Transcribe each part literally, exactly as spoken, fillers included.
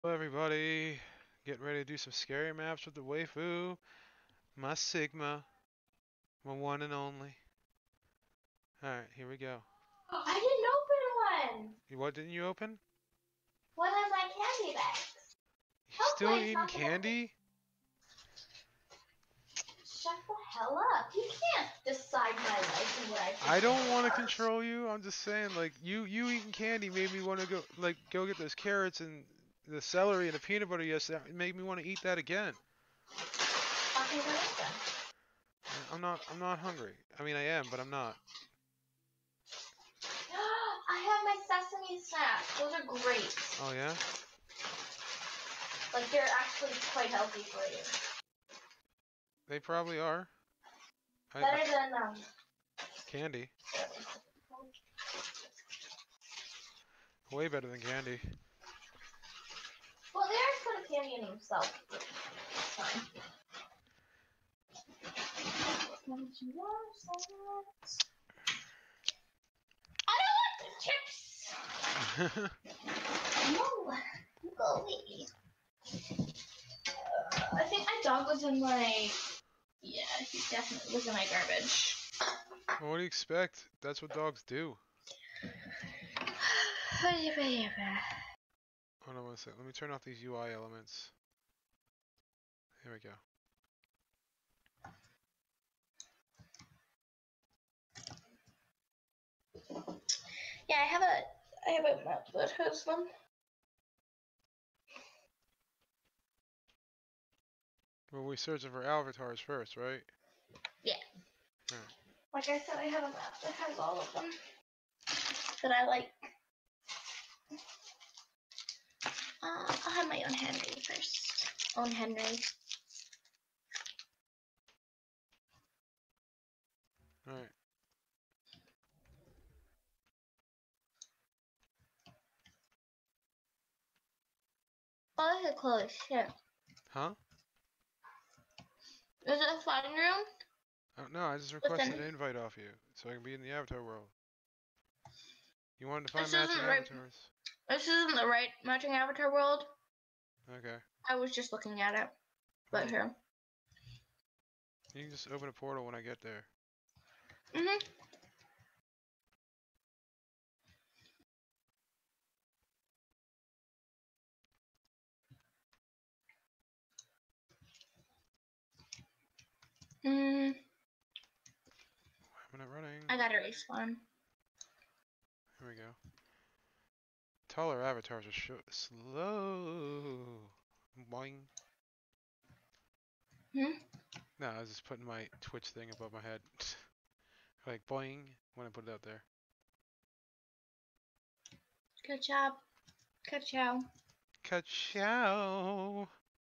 Hello everybody, getting ready to do some scary maps with the waifu, my Sigma, my one and only. Alright, here we go. I didn't open one. You- What didn't you open? One of my candy bags. You still Hopefully it's eating not gonna candy? shut the hell up. You can't decide my life and what I should I don't do want to first. control you. I'm just saying, like you, you eating candy made me want to go, like, go get those carrots and the celery and the peanut butter yesterday. It made me want to eat that again. Fucking go eat them. I'm not, I'm not hungry. I mean, I am, but I'm not. I have my sesame snacks. Those are great. Oh yeah? Like they're actually quite healthy for you. They probably are. I, I, Better than um. candy. Way better than candy. Well, they're sort of candy in themselves. It's fine. Don't you want some? I don't want the chips. No, go away. Uh, I think my dog was in my. Yeah, he definitely was in my garbage. Well, what do you expect? That's what dogs do. Hold on one second. Let me turn off these U I elements. Here we go. Yeah, I have a I have a map that has them. Well, we searching for avatars first, right? Yeah. Alright. Like I said, I have a map that has all of them that I like. Uh, I'll have my own Henry first. Own Henry. Alright. Oh, this is close. Shit. Huh? Is it a fun room? Oh, no, I just requested an invite off you, so I can be in the avatar world. You wanted to find This matching isn't right. avatars? This isn't the right matching avatar world. Okay. I was just looking at it. But here. You can just open a portal when I get there. Mhm. Mm. I'm not running. I got a respawn. Here we go. Taller avatars are sh slow. Boing. Hmm? No, I was just putting my Twitch thing above my head. Like boing when I put it out there. Good job. Good job. Ka-chow!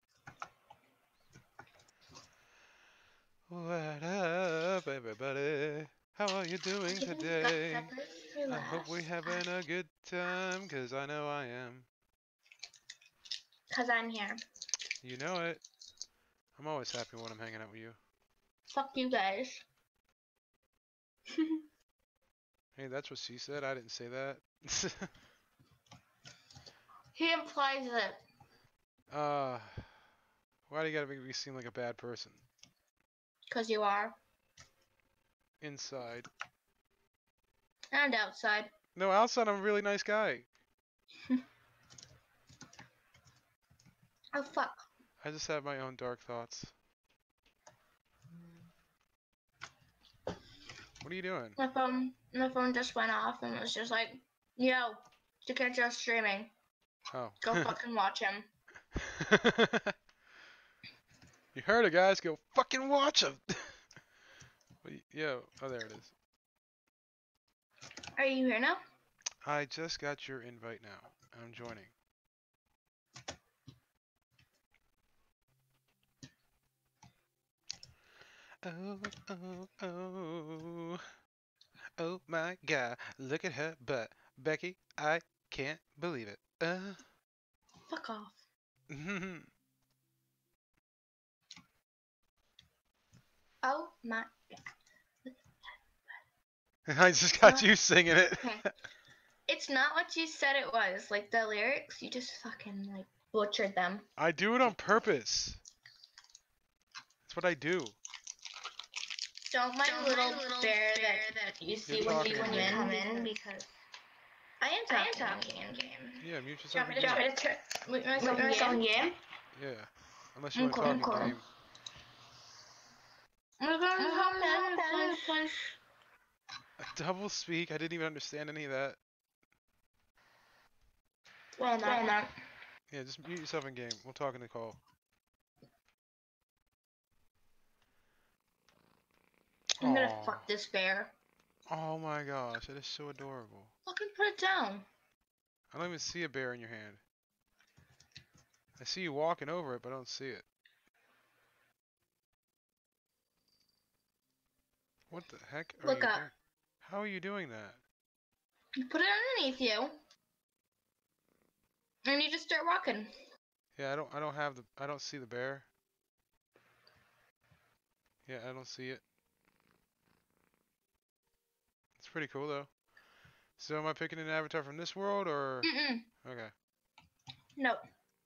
What up, everybody? How are you doing today? I hope we're having a good time, cause I know I am. Cause I'm here. You know it. I'm always happy when I'm hanging out with you. Fuck you guys. Hey, that's what she said. I didn't say that. He implies it. uh, why do you gotta make me seem like a bad person? Cause you are. Inside. And outside. No, outside I'm a really nice guy. Oh fuck. I just have my own dark thoughts. What are you doing? My phone my phone just went off and was just like, yo, to catch us streaming. Oh. Go fucking watch him. You heard it, guys. Go fucking watch him. Yo, oh, there it is. Are you here now? I just got your invite now. I'm joining. Oh, oh, oh. Oh my god. Look at her butt. Becky, I can't believe it. Uh. Fuck off. Oh my god. I just got Not- you singing it. Okay. It's not what you said it was. Like the lyrics, you just fucking like butchered them. I do it on purpose. That's what I do. Don't mind Don't little, mind little bear, bear that, that you see You're when talking you in come game. in, come in because I am I am talking, talking in game. Yeah, mute Do you yourself want me in to game. try to try, mute myself Mute myself in in game? game. Yeah. Unless you want to Okay, talk in okay. game. I'm gonna I'm help gonna that help push. Double speak. I didn't even understand any of that. Well, Well, not. not. Yeah, just mute yourself in game. We'll talk in the call. I'm gonna Aw. fuck this bear. Oh my gosh, that is so adorable. Fucking put it down. I don't even see a bear in your hand. I see you walking over it, but I don't see it. What the heck are Look you up. doing? How are you doing that? You put it underneath you. And you just start walking. Yeah, I don't I don't have the I don't see the bear. Yeah, I don't see it. It's pretty cool though. So am I picking an avatar from this world or Mm-mm. okay. No.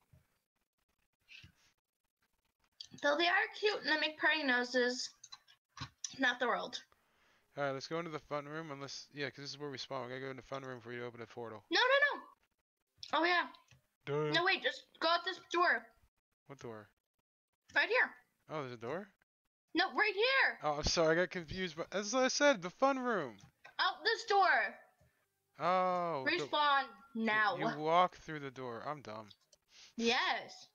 Though they are cute and they make pretty noses, not the world. Alright, let's go into the fun room unless yeah, because this is where we spawn. We gotta go in the fun room for you to open a portal. No, no, no. Oh, yeah. Duh. No, wait, just go out this door. What door? Right here. Oh, there's a door? No, right here. Oh, I'm sorry, I got confused. But as I said, the fun room. Out this door. Oh. the- Respawn now. You walk through the door. I'm dumb. Yes.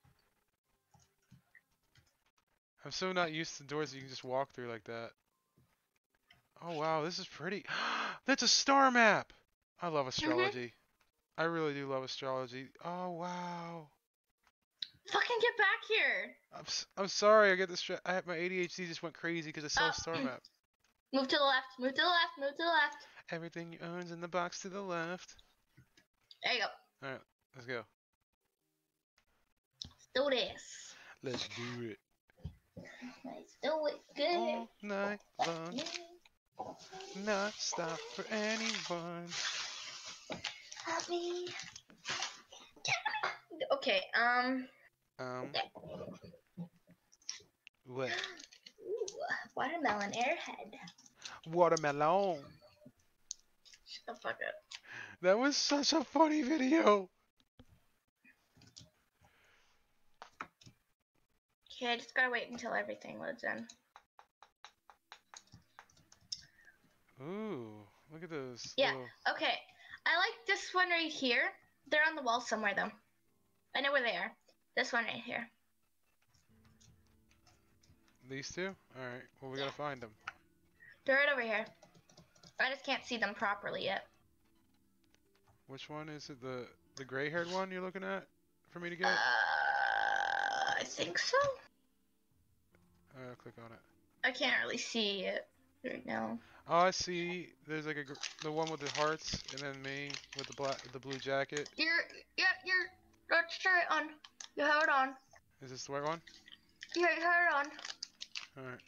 I'm so not used to doors that you can just walk through like that. Oh wow, this is pretty. That's a star map. I love astrology. I really do love astrology. Oh wow. Fucking get back here. I'm s- I'm sorry. I get this. I have my A D H D just went crazy because I saw Oh. a star map. Move to the left. Move to the left. Move to the left. Everything you own's in the box to the left. There you go. All right, let's go. Let's do this. Let's do it Let's do it good. all night long. Not stop for anyone. Happy. Okay, um. Um. What? Ooh, watermelon airhead. Watermelon. Shut the fuck up. That was such a funny video. Okay, I just gotta wait until everything loads in. Ooh, look at those. Yeah. little- Okay, I like this one right here. They're on the wall somewhere though. I know where they are. This one right here. These two? Alright, well we gotta find them. They're right over here. I just can't see them properly yet. Which one is it? The the gray haired one you're looking at for me to get? Uh, I think so. Uh, click on it. I can't really see it right now. Oh, I see. There's like a gr- the one with the hearts, and then me with the black, the blue jacket. You're, yeah, you're, let's try it on. You have it on. Is this the right one? Yeah, you have it on. All right.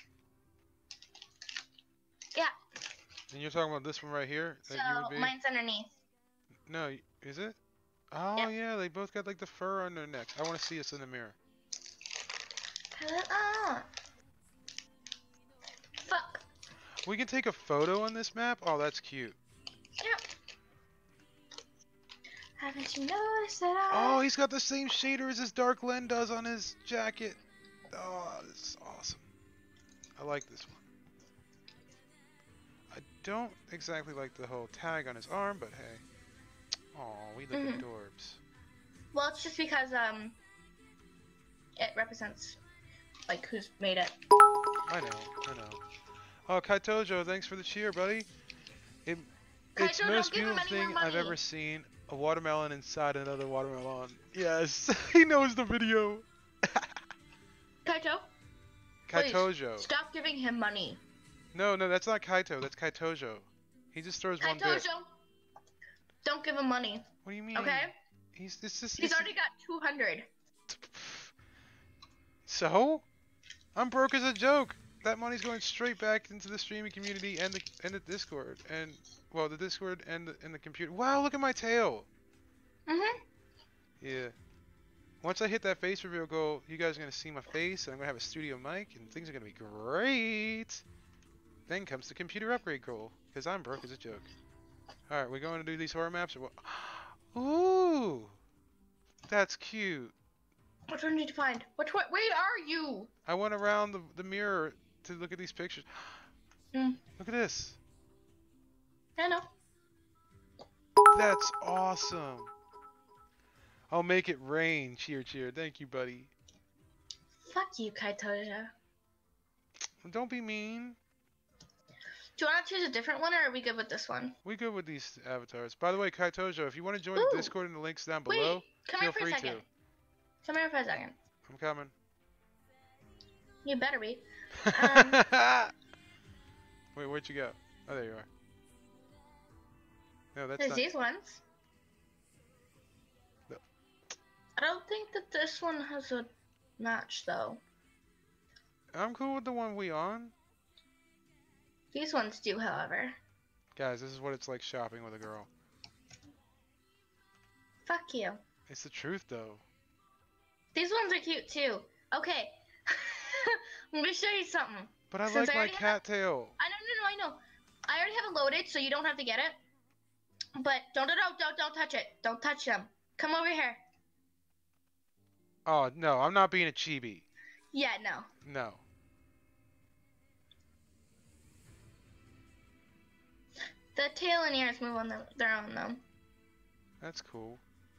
Yeah. And you're talking about this one right here that you So would be? mine's underneath. No, y- is it? Oh Yeah. yeah, they both got like the fur on their necks. I want to see us in the mirror. Put it on. Fuck. We can take a photo on this map. Oh, that's cute. Yep. Haven't you noticed that Oh, I? he's got the same shader as his Dark Len does on his jacket. Oh, this is awesome. I like this one. I don't exactly like the whole tag on his arm, but hey. Oh, we look Mhm. adorbs. Well, it's just because um, it represents like who's made it. I know, I know. Oh, Kaitojo, thanks for the cheer, buddy. It, it's Kaito, the most don't give him beautiful any thing more I've money. ever seen. A watermelon inside another watermelon. Yes, he knows the video. Kaito, Please. Kaitojo. stop giving him money. No, no, that's not Kaito. That's Kaitojo. He just throws one bit. Kaitojo, don't give him money. What do you mean? Okay? He's this is. He's already got two hundred. So, I'm broke as a joke. That money's going straight back into the streaming community and the and the Discord and well the Discord and the and the computer. Wow, look at my tail. Mhm. Yeah. Once I hit that face reveal goal, you guys are gonna see my face, and I'm gonna have a studio mic, and things are gonna be great. Then comes the computer upgrade goal, because I'm broke as a joke. All right, we're going to do these horror maps, or what? Ooh, that's cute. Which one did you find? Which one? Where are you? I went around the, the mirror to look at these pictures. Mm. Look at this. I know. That's awesome. I'll make it rain. Cheer, cheer. Thank you, buddy. Fuck you, Kaitoja. Don't be mean. Do you want to choose a different one, or are we good with this one? We good with these avatars. By the way, Kaitojo, if you want to join Ooh. the Discord and the links down below, Wait, come feel here for free a second. to. Come here for a second. I'm coming. You better be. Um, Wait, where'd you go? Oh, there you are. No, that's There's not. these ones. No. I don't think that this one has a match, though. I'm cool with the one we on. These ones do, however. Guys, this is what it's like shopping with a girl. Fuck you. It's the truth, though. These ones are cute, too. Okay. I'm gonna show you something. But I Since like I my already have- cattail. I know, no, no, I know. I already have it loaded, so you don't have to get it. But don't, don't, don't, don't touch it. Don't touch them. Come over here. Oh, no, I'm not being a chibi. Yeah, no. No. The tail and ears move on their, their own, though. That's cool.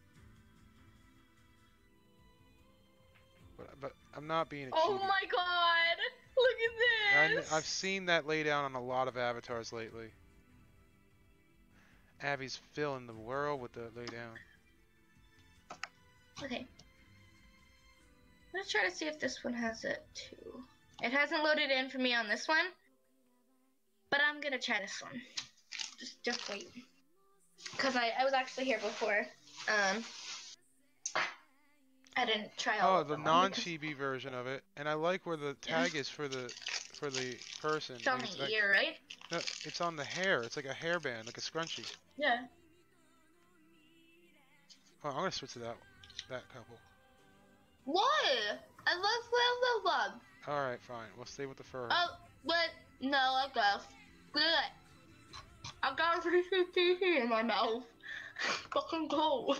But, but I'm not being a Oh chibi. my god! Look I at kn- this! I've seen that lay down on a lot of avatars lately. Abby's filling the world with the lay down. Okay. Let's try to see if this one has it too. It hasn't loaded in for me on this one, but I'm gonna try this one. Just, just wait. Cause I, I was actually here before. Um, I didn't try all Oh, of the them non-chibi version of it, and I like where the tag is for the for the person. It's on Like, it's the like- ear, right? No, it's on the hair. It's like a hairband, like a scrunchie. Yeah. Oh, I'm gonna switch to that that couple. What? I love love love love. All right, fine. We'll stay with the fur. Oh, but no, I guess. Good. I got a free T V in my mouth. Fucking cold.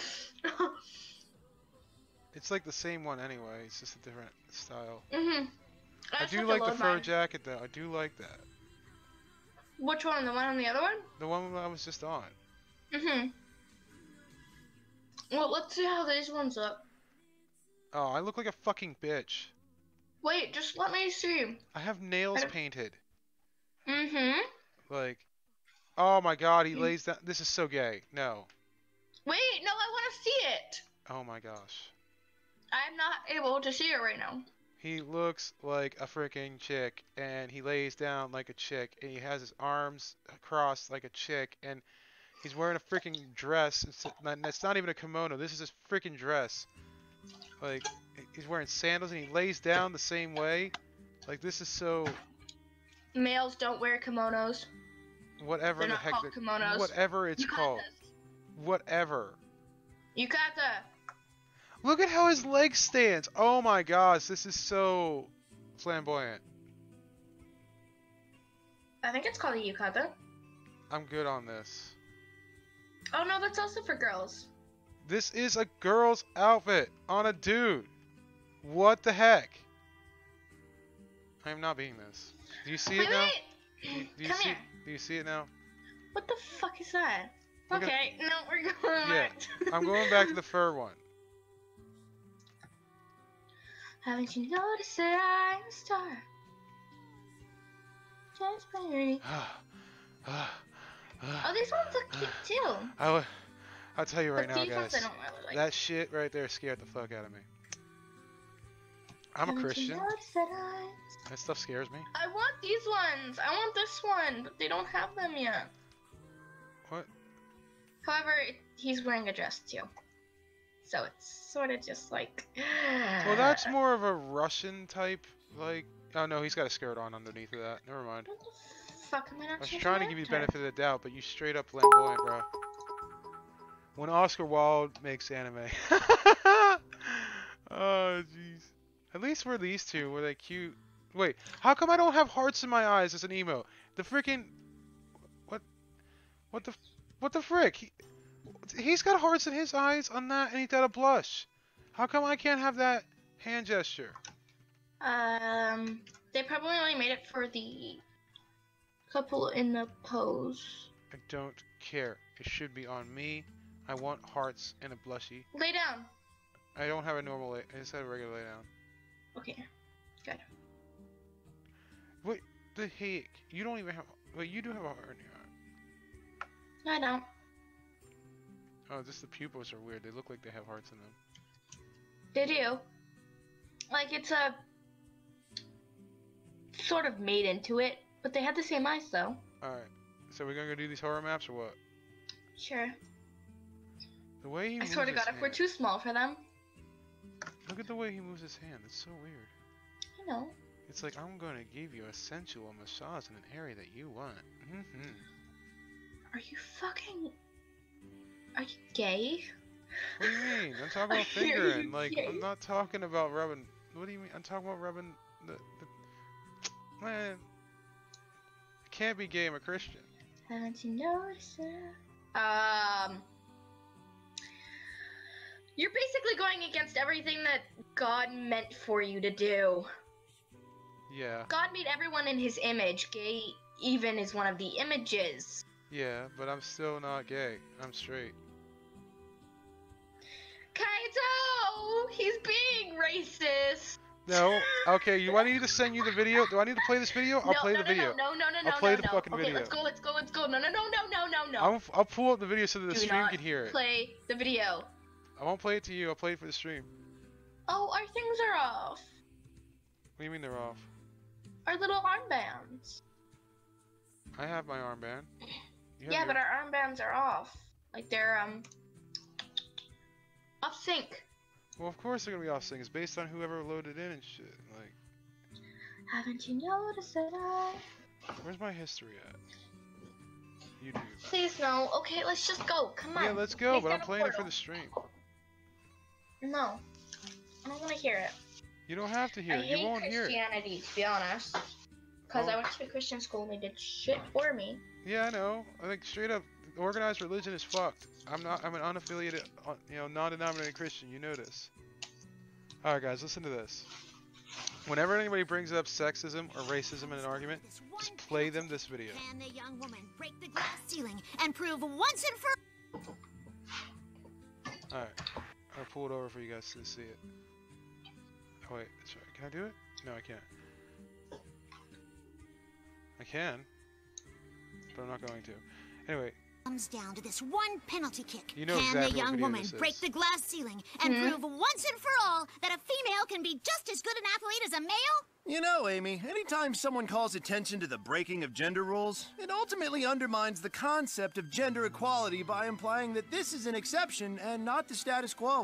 It's like the same one anyway. It's just a different style. mhm. I do like the fur jacket though. I do like that. Which one? The one on the other one? The one I was just on. Mhm. Well, let's see how these ones look. Oh, I look like a fucking bitch. Wait, just let me see. I have nails I don't- painted. Mhm. Like, oh my god, he Mm. lays down. This is so gay. No. Wait, no, I want to see it. Oh my gosh. I'm not able to see it right now. He looks like a freaking chick, and he lays down like a chick, and he has his arms crossed like a chick, and he's wearing a freaking dress. It's not, it's not even a kimono. This is his freaking dress. Like, he's wearing sandals, and he lays down the same way. Like, this is so Males don't wear kimonos. whatever They're the not heck. called the- kimonos. Whatever it's called. Yukatas. Whatever. Yukata. Look at how his leg stands. Oh my gosh, this is so flamboyant. I think it's called a yukata. I'm good on this. Oh no, that's also for girls. This is a girl's outfit on a dude. What the heck? I am not being this. Do you see wait, it now? wait. Do, do you Come see? here. Do you see it now? What the fuck is that? Look at- Okay, no, we're going Yeah, back. I'm going back to the fur one. Haven't you noticed that I'm a star? Just pretty. Oh, these ones look cute too. I w- I'll tell you right But now, these ones guys. I don't really like. That shit right there scared the fuck out of me. I'm a Haven't you Christian. noticed that I'm- That stuff scares me. I want these ones. I want this one, but they don't have them yet. What? However, it, he's wearing a dress too. So it's sort of just like. Well, that's more of a Russian type, like. Oh no, he's got a skirt on underneath of that. Never mind. What the fuck am I not I was changing trying to my give you avatar? benefit of the doubt, but you straight up flamboyant, bro. When Oscar Wilde makes anime. least were these two, were they cute? Wait, how come I don't have hearts in my eyes as an emo? The freaking what? What the? What the frick? He, he's got hearts in his eyes on that, and he's got a blush. How come I can't have that hand gesture? Um, they probably only made it for the couple in the pose. I don't care. It should be on me. I want hearts and a blushy. Lay down. I don't have a normal lay. I just have a regular lay down. Okay, good. Wait, the heck? You don't even have. Wait, you do have a heart in your eye. No, I don't. Oh, just the pupils are weird. They look like they have hearts in them. They do. Like it's a sort of made into it, but they have the same eyes though. All right. So we're gonna go do these horror maps or what? Sure. The way he I moves swear to his God, if we're hand- too small for them. Look at the way he moves his hand. It's so weird. I know. It's like I'm gonna give you a sensual massage in an area that you want. Mm-hmm. Are you fucking? Are you gay? What do you mean? I'm talking about Are you fingering. Like gay? I'm not talking about rubbing. What do you mean? I'm talking about rubbing the. the man, I can't be gay. I'm a Christian. Haven't you noticed it? Um. You're basically going against everything that God meant for you to do. Yeah. God made everyone in his image. Gay even is one of the images. Yeah, but I'm still not gay. I'm straight. Kaito! He's being racist! No. Okay. You want me to send you the video? Do I need to play this video? I'll no, play no, the no, video. No, no, no, no, I'll play no, the no. fucking okay, video. let's go, let's go, let's go. No, no, no, no, no, no, no. I'll, I'll pull up the video so that the Do stream not can hear it. play the video. I won't play it to you. I'll play it for the stream. Oh, our things are off. What do you mean they're off? Our little armbands. I have my armband. You have Yeah, your- but our armbands are off. Like they're um off sync. Well, of course they're gonna be off sync. It's based on whoever loaded in and shit. Like, Haven't you noticed that I... where's my history at? YouTube. Please no. Okay, let's just go. Come on. Yeah, let's go. Make But that I'm a playing it for portal. the stream. No. I don't want to hear it. You don't have to hear I it. hate You won't hear it. Christianity, to be honest. Because Oh. I went to a Christian school and they did shit for me. Yeah, I know. I think straight up, organized religion is fucked. I'm not. I'm an unaffiliated, uh, you know, non-denominated Christian. You know this. All right, guys, listen to this. Whenever anybody brings up sexism or racism in an argument, just play them this video. Can the young woman break the glass ceiling and prove once and for All right, I'll pull it over for you guys to see it. Oh wait, that's right. Can I do it? No, I can't. I can, but I'm not going to. Anyway, comes down to this one penalty kick. You know Can exactly the what young video woman this is. break the glass ceiling and Hmm? prove once and for all that a female can be just as good an athlete as a male? You know, Amy, anytime someone calls attention to the breaking of gender rules, it ultimately undermines the concept of gender equality by implying that this is an exception and not the status quo.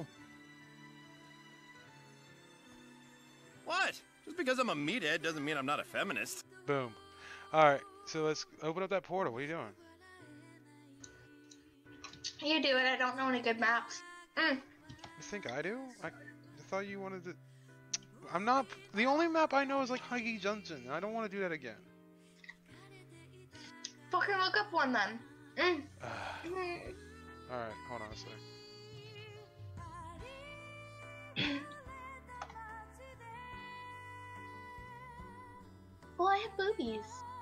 What? Just because I'm a meathead doesn't mean I'm not a feminist. boom. All right, so let's open up that portal. What are you doing? You do it. I don't know any good maps. Mm. You think I do? I, I thought you wanted to. I'm not. The only map I know is like Huggy Junction. I don't want to do that again. Fucking look up one then. Mm. Mm. All right, hold on a sec. Well, I have boobies.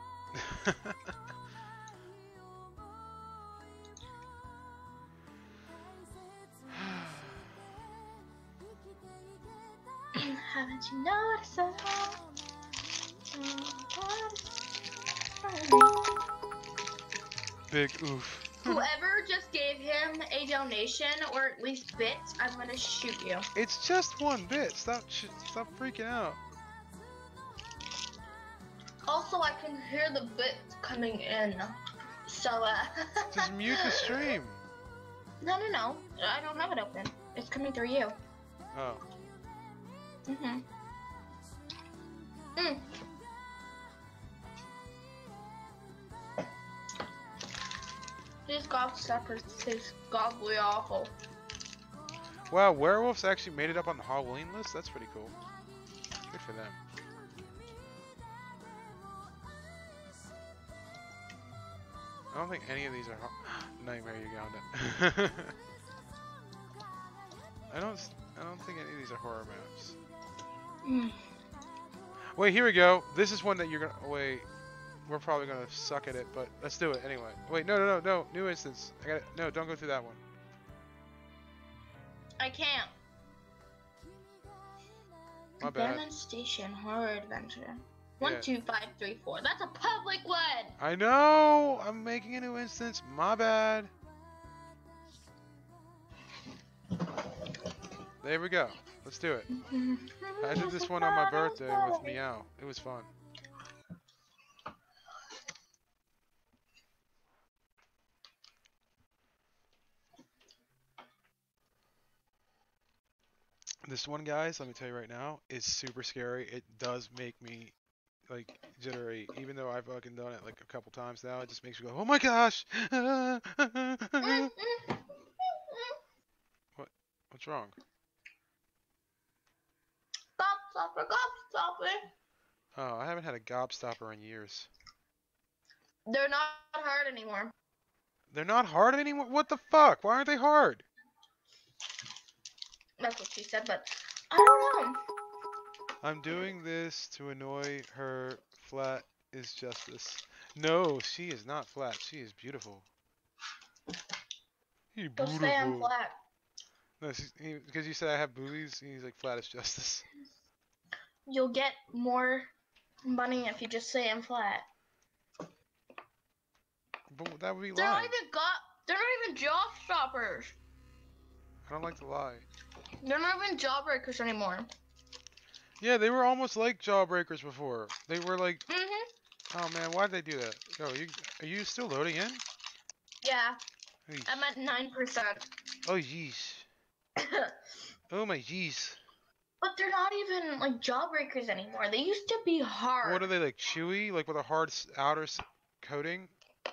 Haven't you noticed that? Big oof. Whoever just gave him a donation, or at least bits, I'm gonna shoot you. It's just one bit. Stop. Sh stop freaking out. Also, I can hear the bits coming in. So, uh... Just mute the stream. No, no, no. I don't have it open. It's coming through you. Oh. Mm-hmm. Mm. These gobstoppers taste godly awful. Wow, werewolves actually made it up on the Halloween list. That's pretty cool. for them. I don't think any of these are Nightmare Uganda. I don't. I don't think any of these are horror maps. Mm. Wait, here we go. This is one that you're gonna. Wait, we're probably gonna suck at it, but let's do it anyway. Wait, no, no, no, no. New instance. I got it. No, don't go through that one. I can't. My bad. Abandoned Station Horror Adventure. One, Yeah. two, five, three, four. That's a public one. I know. I'm making a new instance. My bad. There we go. Let's do it. I did this one on my birthday with Meow. It was fun. This one, guys, let me tell you right now, is super scary. It does make me, like, jittery. Even though I've fucking done it, like, a couple times now, it just makes me go, oh my gosh! What? What's wrong? Gobstopper, gobstopper. Oh, I haven't had a gobstopper in years. They're not hard anymore. They're not hard anymore? What the fuck? Why aren't they hard? That's what she said, but I don't know. I'm doing this to annoy her. Flat is justice. No, she is not flat. She is beautiful. You Go stay on beautiful. flat. No, because you said I have boobies, and he's like, flat is justice. You'll get more money if you just say I'm flat. But that would be They're not lying. even got. They're not even jaw stoppers. I don't like to lie. They're not even jawbreakers anymore. Yeah, they were almost like jawbreakers before. They were like, Mhm. oh man, why did they do that? Yo, you, are you still loading in? Yeah, Yeesh. I'm at nine percent. Oh, jeez. Oh my jeez. But they're not even like jawbreakers anymore. They used to be hard. What are they, like chewy? Like with a hard s- outer s- coating?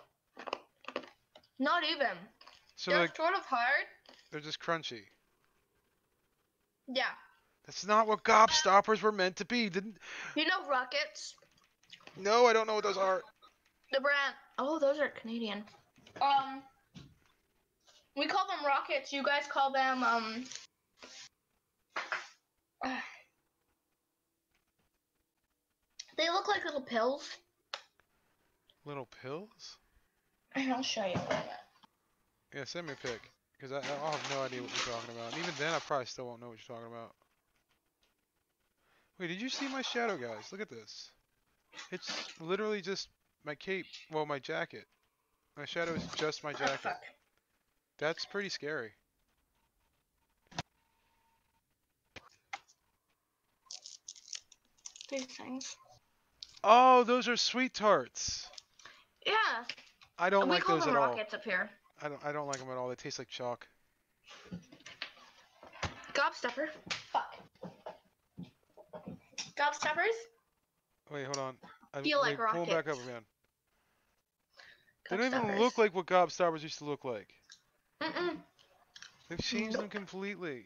Not even. So they're like, sort of hard. they're just crunchy. Yeah. That's not what gobstoppers were meant to be. Didn't? You know Rockets? No, I don't know what those are. The brand. Oh, those are Canadian. Um. We call them Rockets. You guys call them um. They look like little pills. Little pills? I'll show you. Yeah, send me a pic. Because I, I'll have no idea what you're talking about. And even then, I probably still won't know what you're talking about. Wait, did you see my shadow, guys? Look at this. It's literally just my cape. Well, my jacket. My shadow is just my Oh, jacket. fuck. That's pretty scary. These things. Oh, those are sweet tarts. Yeah. I don't we like call those them at all. Rockets up here. I don't. I don't like them at all. They taste like chalk. Gobstopper. Fuck. Gobstoppers? Wait, hold on. I, Feel wait, like pull 'em back up rockets. again. They don't even Gobstoppers. look like what gobstoppers used to look like. Mm-mm. They've changed them Nope. completely.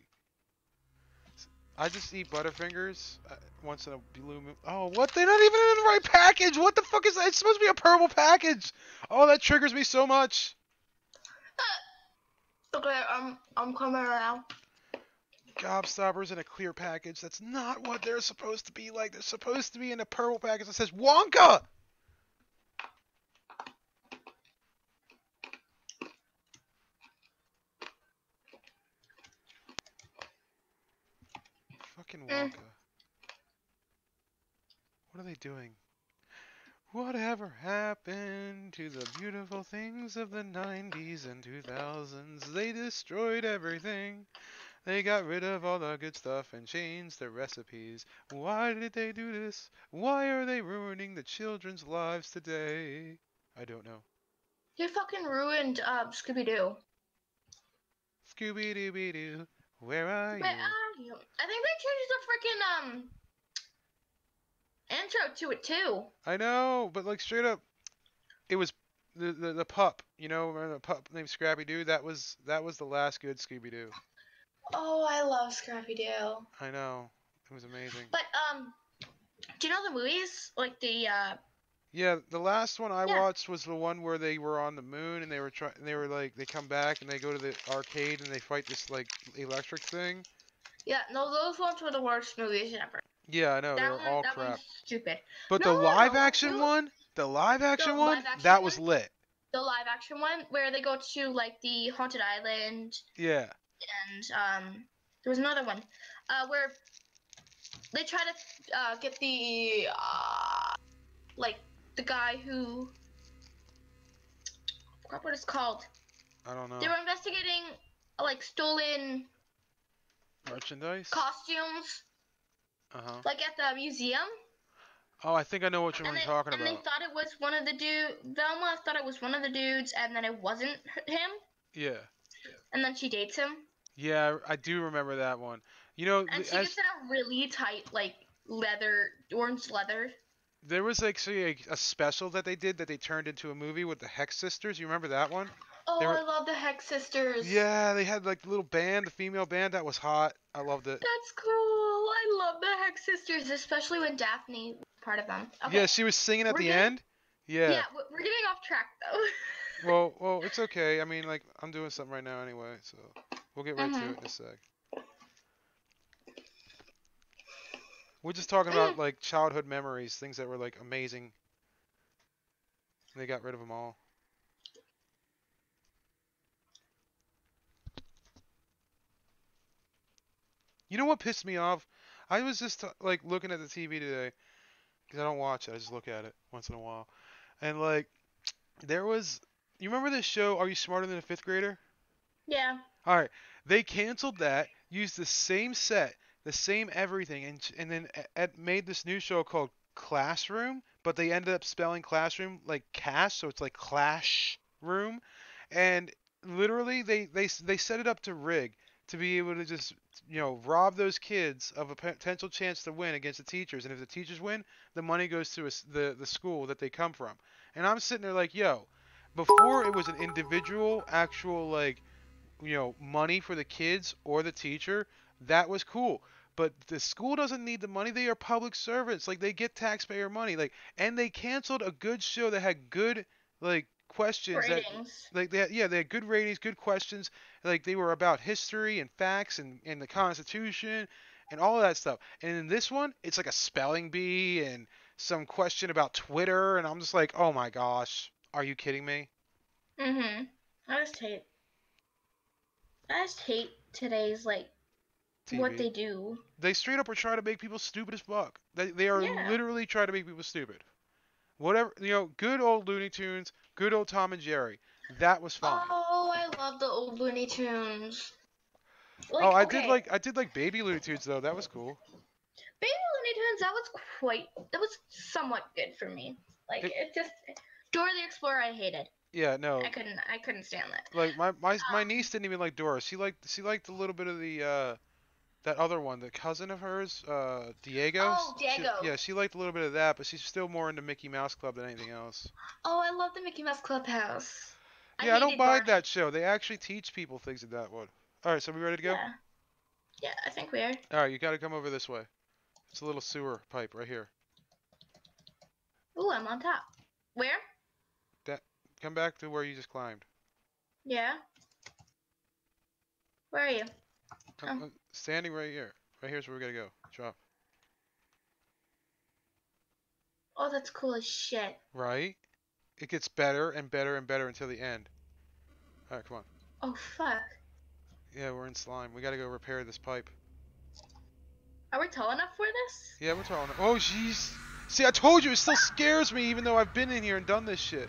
I just eat Butterfingers uh, once in a blue moon. Oh, what? They're not even in the right package. What the fuck is that? It's supposed to be a purple package. Oh, that triggers me so much. Okay, um, I'm coming around. Gobstoppers in a clear package. That's not what they're supposed to be like. They're supposed to be in a purple package that says Wonka. Fucking Mm. Wonka. What are they doing? Whatever happened to the beautiful things of the nineties and two thousands? They destroyed everything. They got rid of all the good stuff and changed the recipes. Why did they do this? Why are they ruining the children's lives today? I don't know. You fucking ruined uh, Scooby-Doo. Scooby-Dooby-Doo, where are you? Where are you? I think they changed the freaking um intro to it too. I know, but like straight up, it was the the, the pup. You know, remember the pup named Scrappy-Doo? That was that was the last good Scooby-Doo. Oh, I love Scrappy-Doo. I know, it was amazing. But um, Do you know the movies? Like the uh Yeah, the last one I Yeah. watched was the one where they were on the moon and they were trying. They were like, they come back and they go to the arcade and they fight this like electric thing. yeah, no, those ones were the worst movies ever. Yeah, I know they That were one, all that crap. one's stupid. But No, the no, live no, action no. one, the live action one, live action that was one? lit. The live action one where they go to like the haunted island, Yeah. and um, there was another one, uh, where they try to uh get the uh like the guy who I forgot what it's called. I don't know. They were investigating like stolen Merchandise. costumes, Uh huh. like at the museum. Oh, I think I know what you're And, they, talking and about. they thought it was one of the dude. Velma thought it was one of the dudes, and then it wasn't him. Yeah. And then she dates him, Yeah, I do remember that one. You know, and the- she as, gets in a really tight like leather, orange leather. there was actually a, a special that they did that they turned into a movie with the Hex Sisters. You remember that one? Oh, They were- I love the Hex Sisters. Yeah, they had like the little band, the female band that was hot. I loved it. That's cool. I love the Hex Sisters, especially when Daphne was part of them. Okay. Yeah, she was singing at We're the getting- end. Yeah. Yeah, we- we're getting off track though. Well, well, it's okay. I mean, like, I'm doing something right now anyway, so we'll get right to Mhm. it in a sec. We're just talking about like childhood memories, things that were like amazing. They got rid of them all. You know what pissed me off? I was just uh, like looking at the T V today because I don't watch it. I just look at it once in a while, and like there was. You remember this show? Are You Smarter Than a Fifth Grader? Yeah. All right, they canceled that, used the same set, the same everything, and ch- and then a- a- made this new show called Classroom, but they ended up spelling classroom like cash, so it's like clash room, and literally they they s- they set it up to rig to be able to just you know rob those kids of a potential chance to win against the teachers, and if the teachers win, the money goes to a s the the school that they come from, and I'm sitting there like, yo, before it was an individual actual like you know, money for the kids or the teacher, that was cool. But the school doesn't need the money. They are public servants. Like they get taxpayer money. Like and they canceled a good show that had good like questions that Ratings. like they had, yeah, they had good ratings, good questions. Like they were about history and facts and, and the Constitution and all of that stuff. And in this one, it's like a spelling bee and some question about Twitter and I'm just like, "Oh my gosh. Are you kidding me?" Mhm. I just hate. I just hate today's like T V. what they do. They straight up are trying to make people stupid as fuck. They they are Yeah. literally trying to make people stupid. Whatever you know, good old Looney Tunes, good old Tom and Jerry. That was fine. Oh, I love the old Looney Tunes. Like, oh, I okay, did like I did like Baby Looney Tunes though. That was cool. Baby Looney Tunes. That was quite. That was somewhat good for me. Like It- it, just. Dora the Explorer, I hated. Yeah, no. I couldn't. I couldn't stand that. Like my my my niece didn't even like Dora. She liked she liked a little bit of the uh that other one, the cousin of hers, uh Diego. Oh, She- Diego. yeah, she liked a little bit of that, but she's still more into Mickey Mouse Club than anything else. Oh, I love the Mickey Mouse Clubhouse. Yeah, I don't hated mind Dora. that show. They actually teach people things in that one. All right, so we ready to go? Yeah. Yeah, I think we are. All right, you got to come over this way. It's a little sewer pipe right here. Ooh, I'm on top. Where? Come back to where you just climbed. Yeah. Where are you? I'm, Oh. I'm standing right here. Right here's where we gotta go. Drop. Oh, that's cool as shit. Right? It gets better and better and better until the end. All right, come on. Oh, fuck. Yeah, we're in slime. We gotta go repair this pipe. Are we tall enough for this? Yeah, we're tall enough. Oh, jeez. See, I told you, it still scares me even though I've been in here and done this shit.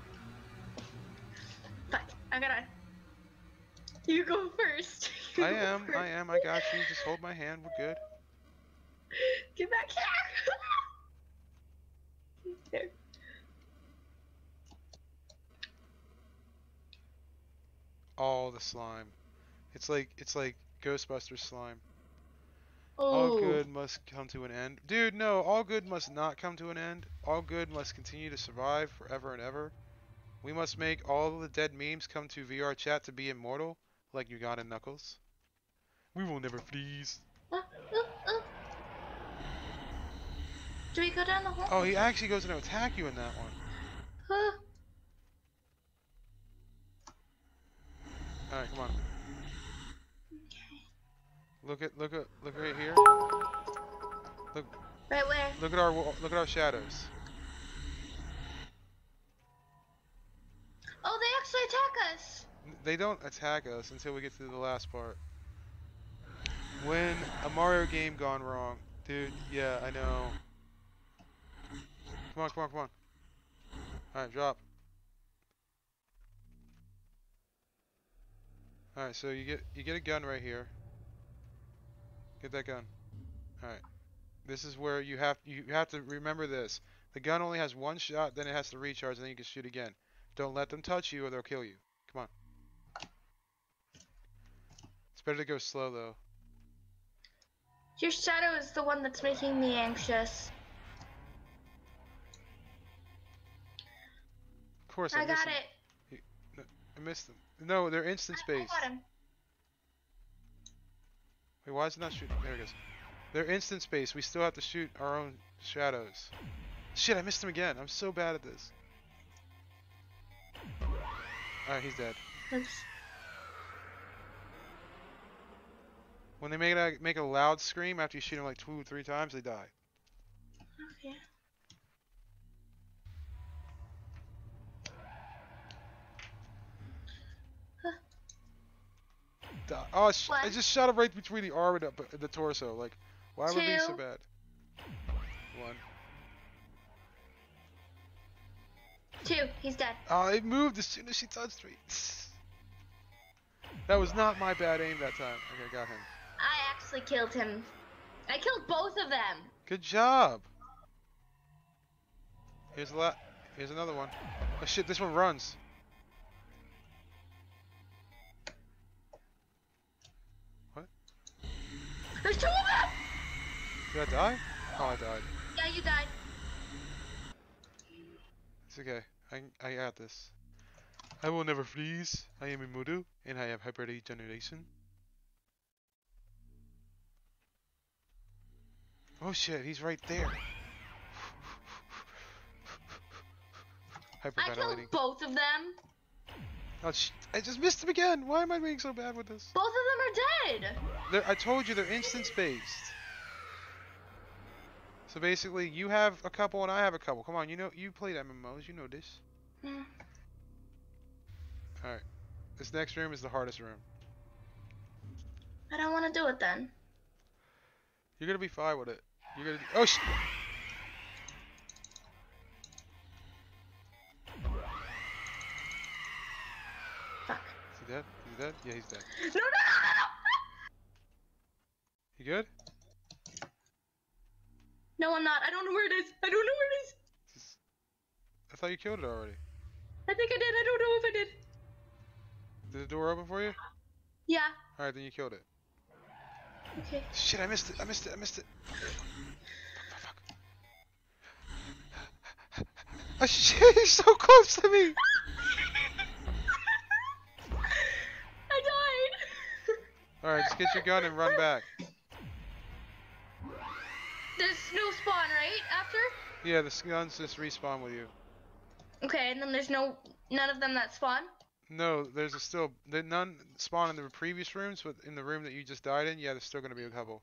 Fuck. I'm gonna. You go first. You I go am, first. I am. I got you. Just hold my hand. We're good. Get back here. There. All the slime. It's like it's like Ghostbusters slime. All Oh. good must come to an end. Dude, no, all good must not come to an end. All good must continue to survive forever and ever. We must make all the dead memes come to V R chat to be immortal, like Uganda Knuckles. We will never freeze. Uh, uh, uh. Do we go down the hole? Oh, he actually goes to attack you in that one. Huh. Alright, come on. Look at, look at, look right here. Look, Right where? look at our, wa- look at our shadows. Oh, they actually attack us. They don't attack us until we get to the last part. When a Mario game gone wrong. Dude, yeah, I know. Come on, come on, come on. Alright, drop. Alright, so you get you get a gun right here. Get that gun. Alright. This is where you have you have to remember this. The gun only has one shot, then it has to recharge, and then you can shoot again. Don't let them touch you or they'll kill you. Come on. It's better to go slow though. Your shadow is the one that's making me anxious. Of course, I, I got missed them. it. No, I missed them. No, they're instant I, space. I got him. Wait, why is it not shooting? There it goes. They're instant space. We still have to shoot our own shadows. Shit, I missed him again. I'm so bad at this. Alright, he's dead. Oops. When they make a, make a loud scream after you shoot them like two or three times, they die. Okay. Die. Oh, sh I One. just shot him right between the arm and the, the torso. Like, why would it be so Two. bad? One. Two. He's dead. Oh, it moved as soon as she touched me. That was not my bad aim that time. Okay, got him. I actually killed him. I killed both of them. Good job. Here's a lot. Here's another one. Oh shit, this one runs. What? There's two of them! Did I die? Oh, I died. Yeah, you died. It's okay. I I got this. I will never freeze. I am immortal, and I have hyper regeneration. Oh shit, he's right there. I Hyperventilating. killed both of them. Oh, sh I just missed him again. Why am I being so bad with this? Both of them are dead. They're, I told you they're instant spaced. So basically, you have a couple and I have a couple. Come on, you know you played M M Os. You know this. Yeah. All right. This next room is the hardest room. I don't want to do it then. You're gonna be fine with it. You're gonna. Oh sh. Fuck. Is he dead? Is he dead? Yeah, he's dead. No, no, no, You good? no, no! No, I'm not. I don't know where it is. I don't know where it is. Just- I thought you killed it already. I think I did. I don't know if I did. Did the door open for you? Yeah. All right, then you killed it. Okay. Shit, I missed it. I missed it. I missed it. Fuck, fuck, fuck. Oh shit, he's so close to me. I died. All right, just get your gun and run back. There's no spawn, right? After? Yeah, the guns just respawn with you. Okay, and then there's no none of them that spawn. No, there's a still there none spawn in the previous rooms, but in the room that you just died in, yeah, there's still gonna be a couple.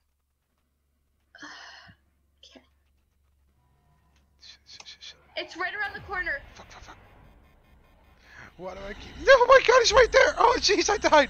Okay. Shit, shit, shit, shit. It's right around the corner. Fuck, fuck, fuck. Why do I keep? No, my God, he's right there. Oh, jeez, I died.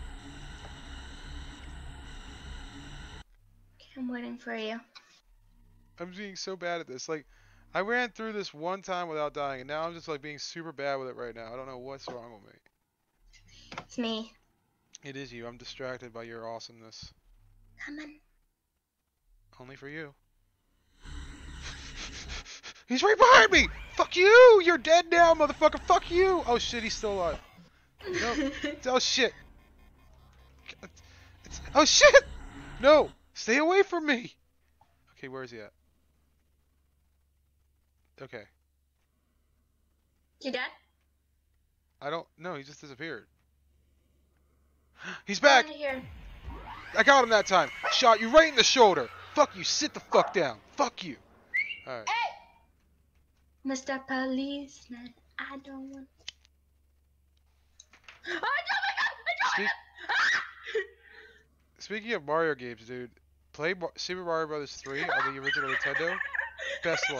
Okay, I'm waiting for you. I'm being so bad at this. Like, I ran through this one time without dying, and now I'm just like being super bad with it right now. I don't know what's wrong with me. It's me. It is you. I'm distracted by your awesomeness. Come on. Only for you. He's right behind me! Fuck you! You're dead now, motherfucker! Fuck you! Oh shit, he's still alive. No. Oh shit. It's, oh shit! No! Stay away from me! Okay, where is he at? Okay. You dead? I don't... No, he just disappeared. He's back! Over here. I got him that time. Shot you right in the shoulder. Fuck you. Sit the fuck down. Fuck you. Alright. Hey! Mister Policeman, I don't want. Oh my god! I Speak- got it! Speaking of Mario games, dude, play Mar- Super Mario Brothers three on the original Nintendo. Best one.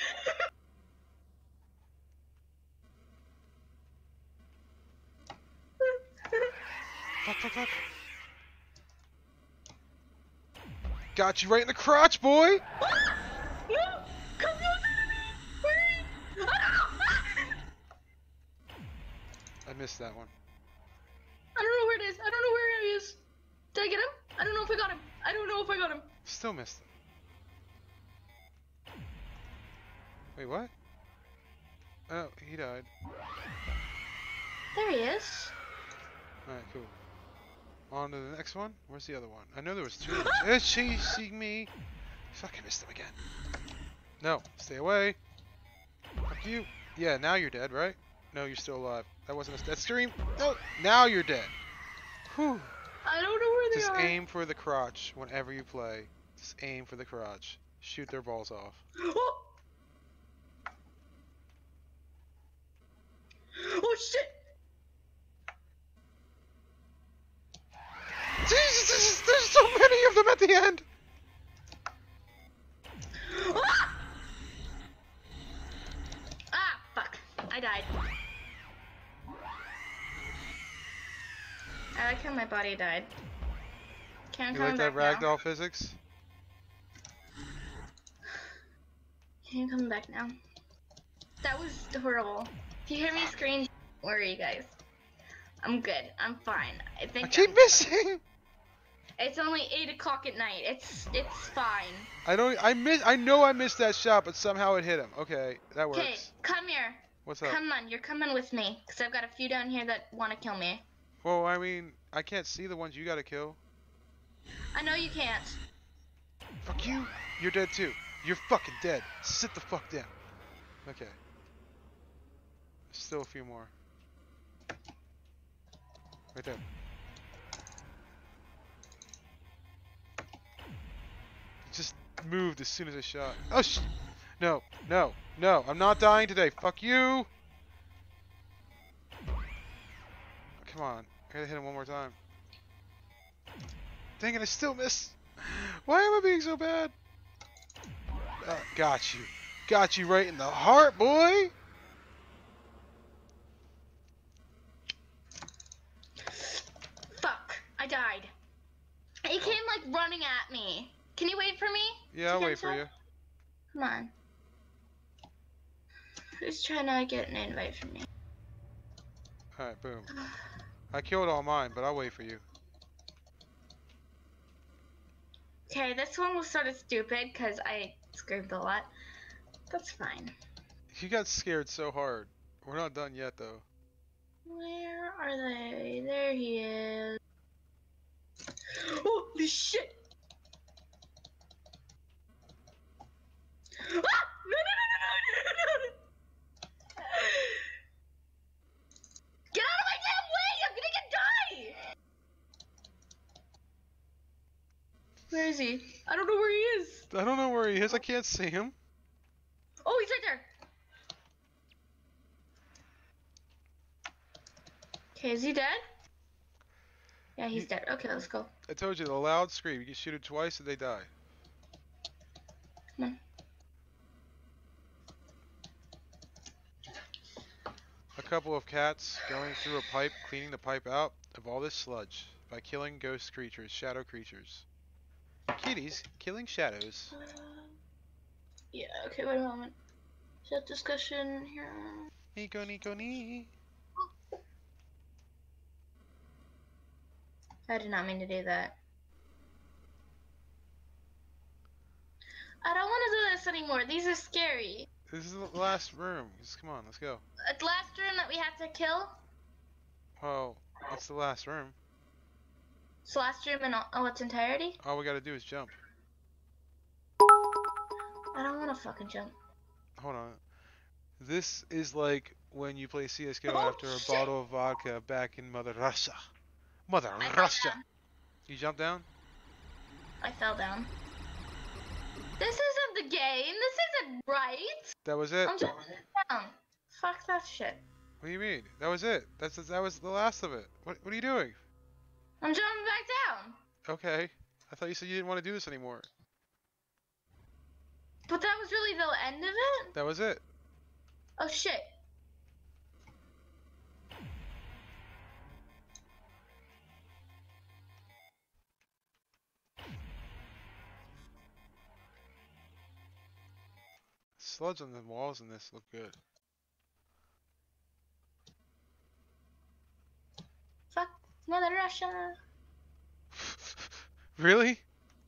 Fuck, fuck, fuck. Got you right in the crotch, boy! No! Come on! Hurry! I missed that one. I don't know where it is. I don't know where he is. Did I get him? I don't know if I got him. I don't know if I got him. Still missed him. Wait, what? Oh, he died. There he is. Alright, cool. On to the next one. Where's the other one? I know there was two. It's chasing me. Fuck, I missed him again. No, stay away. Fuck you. Yeah, now you're dead, right? No, you're still alive. That wasn't a dead stream. No, now you're dead. Whew. I don't know where they Just are. aim for the crotch whenever you play. Just aim for the crotch. Shoot their balls off. Oh! Oh shit! Jesus, there's, there's so many of them at the end. Ah! Ah, fuck. I died. I like how my body died. Can You come like that back now? ragdoll physics? Can you come back now? That was horrible. If you hear me scream, don't worry, guys. I'm good. I'm fine. I think I keep I'm- missing. It's only eight o'clock at night. It's it's fine. I don't. I miss. I know I missed that shot, but somehow it hit him. Okay, that Okay, works. come here. What's up? Come on, you're coming with me, cause I've got a few down here that want to kill me. Well, I mean, I can't see the ones you gotta kill. I know you can't. Fuck you. You're dead too. You're fucking dead. Sit the fuck down. Okay. Still a few more. Right there. Just moved as soon as I shot. Oh sh! No, no, no! I'm not dying today. Fuck you! Come on, I gotta hit him one more time. Dang it! I still miss. Why am I being so bad? Uh, got you, got you right in the heart, boy. Fuck, I died. He came like running at me. Can you wait for me? Yeah, I'll To get wait for shot? you. Come on. Who's trying to get an invite from me? Alright, boom. I killed all mine, but I'll wait for you. Okay, this one was sort of stupid because I screamed a lot. That's fine. You got scared so hard. We're not done yet, though. Where are they? There he is. Holy shit! Ah! No, no, no, no, no, no, no, no! Get out of my damn way! I'm gonna get die! Where is he? I don't know where he is. I don't know where he is. I can't see him. Oh, he's right there. Okay, is he dead? Yeah, he's He- dead. Okay, let's go. I told you, the loud scream. You can shoot it twice and they die. Come on. A couple of cats going through a pipe, cleaning the pipe out of all this sludge by killing ghost creatures, shadow creatures. Kitties killing shadows. Uh, yeah, okay, wait a moment. Chat discussion here. Nico, Nico, nee. I did not mean to do that. I don't want to do this anymore. These are scary. This is the last room. Just come on, let's go. The last room that we have to kill. Well, it's the last room. It's the last room in all, all its entirety. All we gotta do is jump. I don't want to fucking jump. Hold on. This is like when you play C S G O Oh, after a shit. bottle of vodka back in Mother Russia. Mother I fell Russia. down. You jump down? I fell down. This isn't the game. This isn't right. That was it. I'm jumping down. Fuck that shit. What do you mean? That was it. That's that was the last of it. What What are you doing? I'm jumping back down. Okay. I thought you said you didn't want to do this anymore. But that was really the end of it? That was it. Oh shit. Sludge on the walls in this look good. Fuck Mother Russia. Really?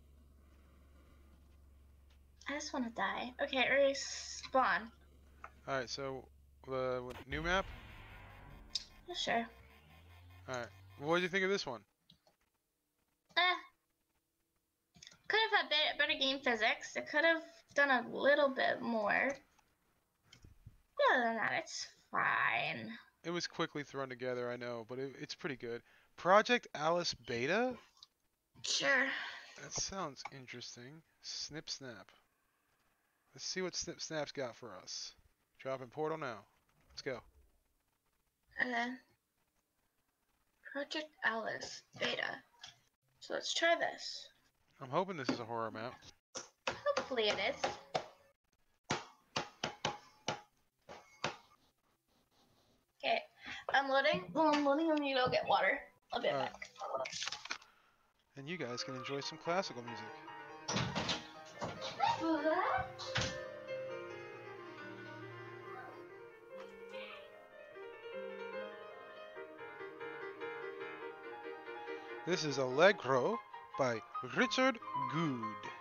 I just want to die. Okay, respawn. Alright, so the what, new map? Yeah, sure. Alright. What did you think of this one? Eh. Could have had better, better game physics. It could have done a little bit more. Other than that, it's fine. It was quickly thrown together, I know, but it, it's pretty good. Project Alice Beta? Sure. That sounds interesting. Snip Snap. Let's see what Snip Snap's got for us. Dropping Portal now. Let's go. Okay. Project Alice beta. So let's try this. I'm hoping this is a horror map. Hopefully it is. Okay, I'm loading. Well, I'm loading. I'm gonna go get water. I'll be right Alright. back. And you guys can enjoy some classical music. This is Allegro by Richard Good.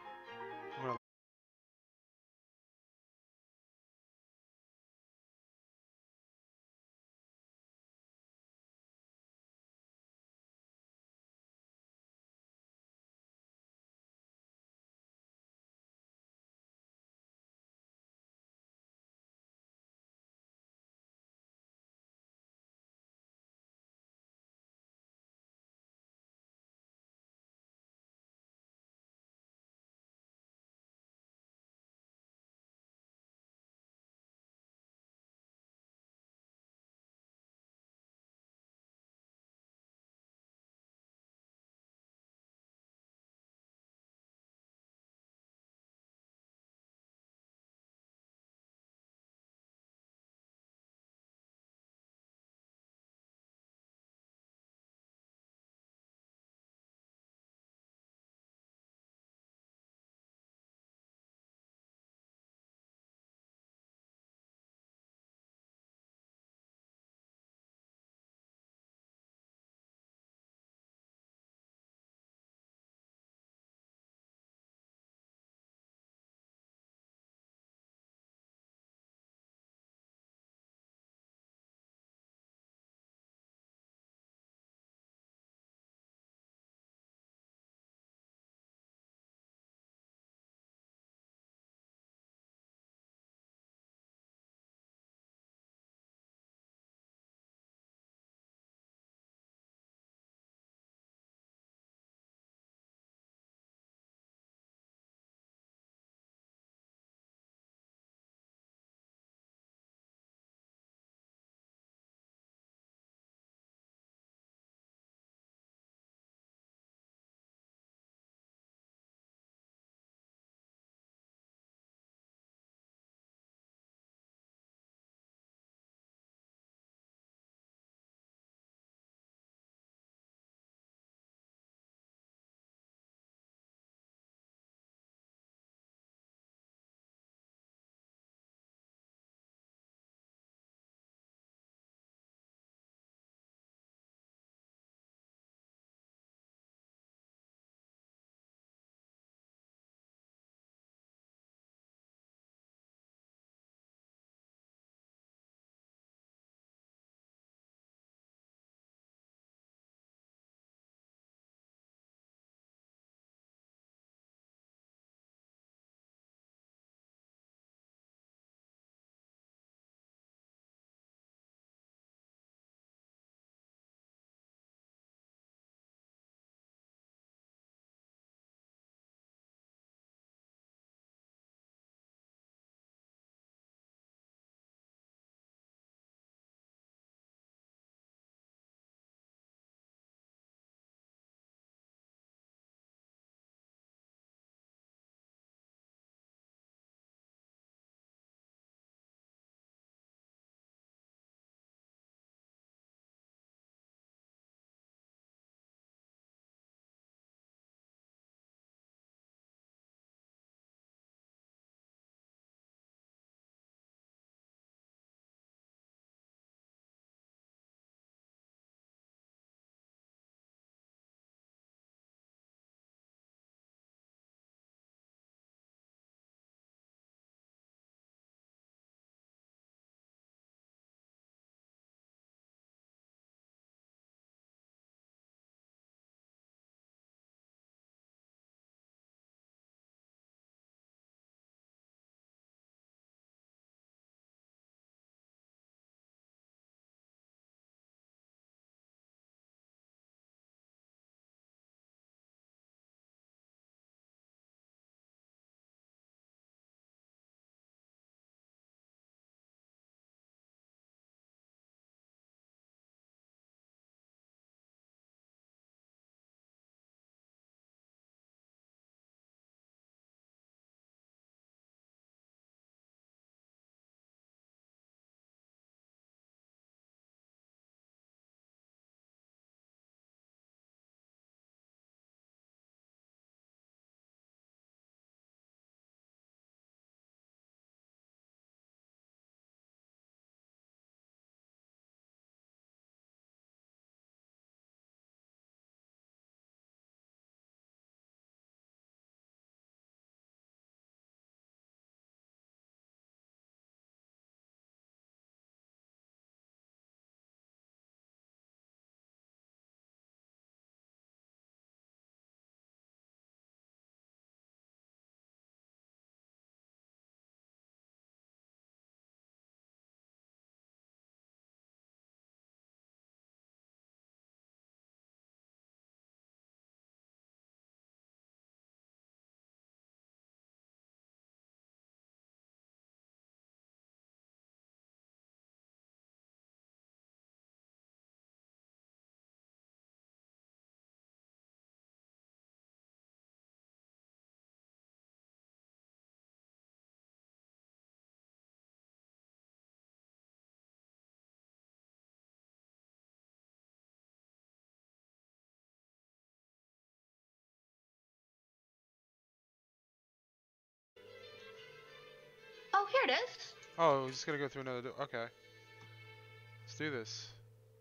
here it is. Oh, we're just gonna go through another door. Okay. Let's do this.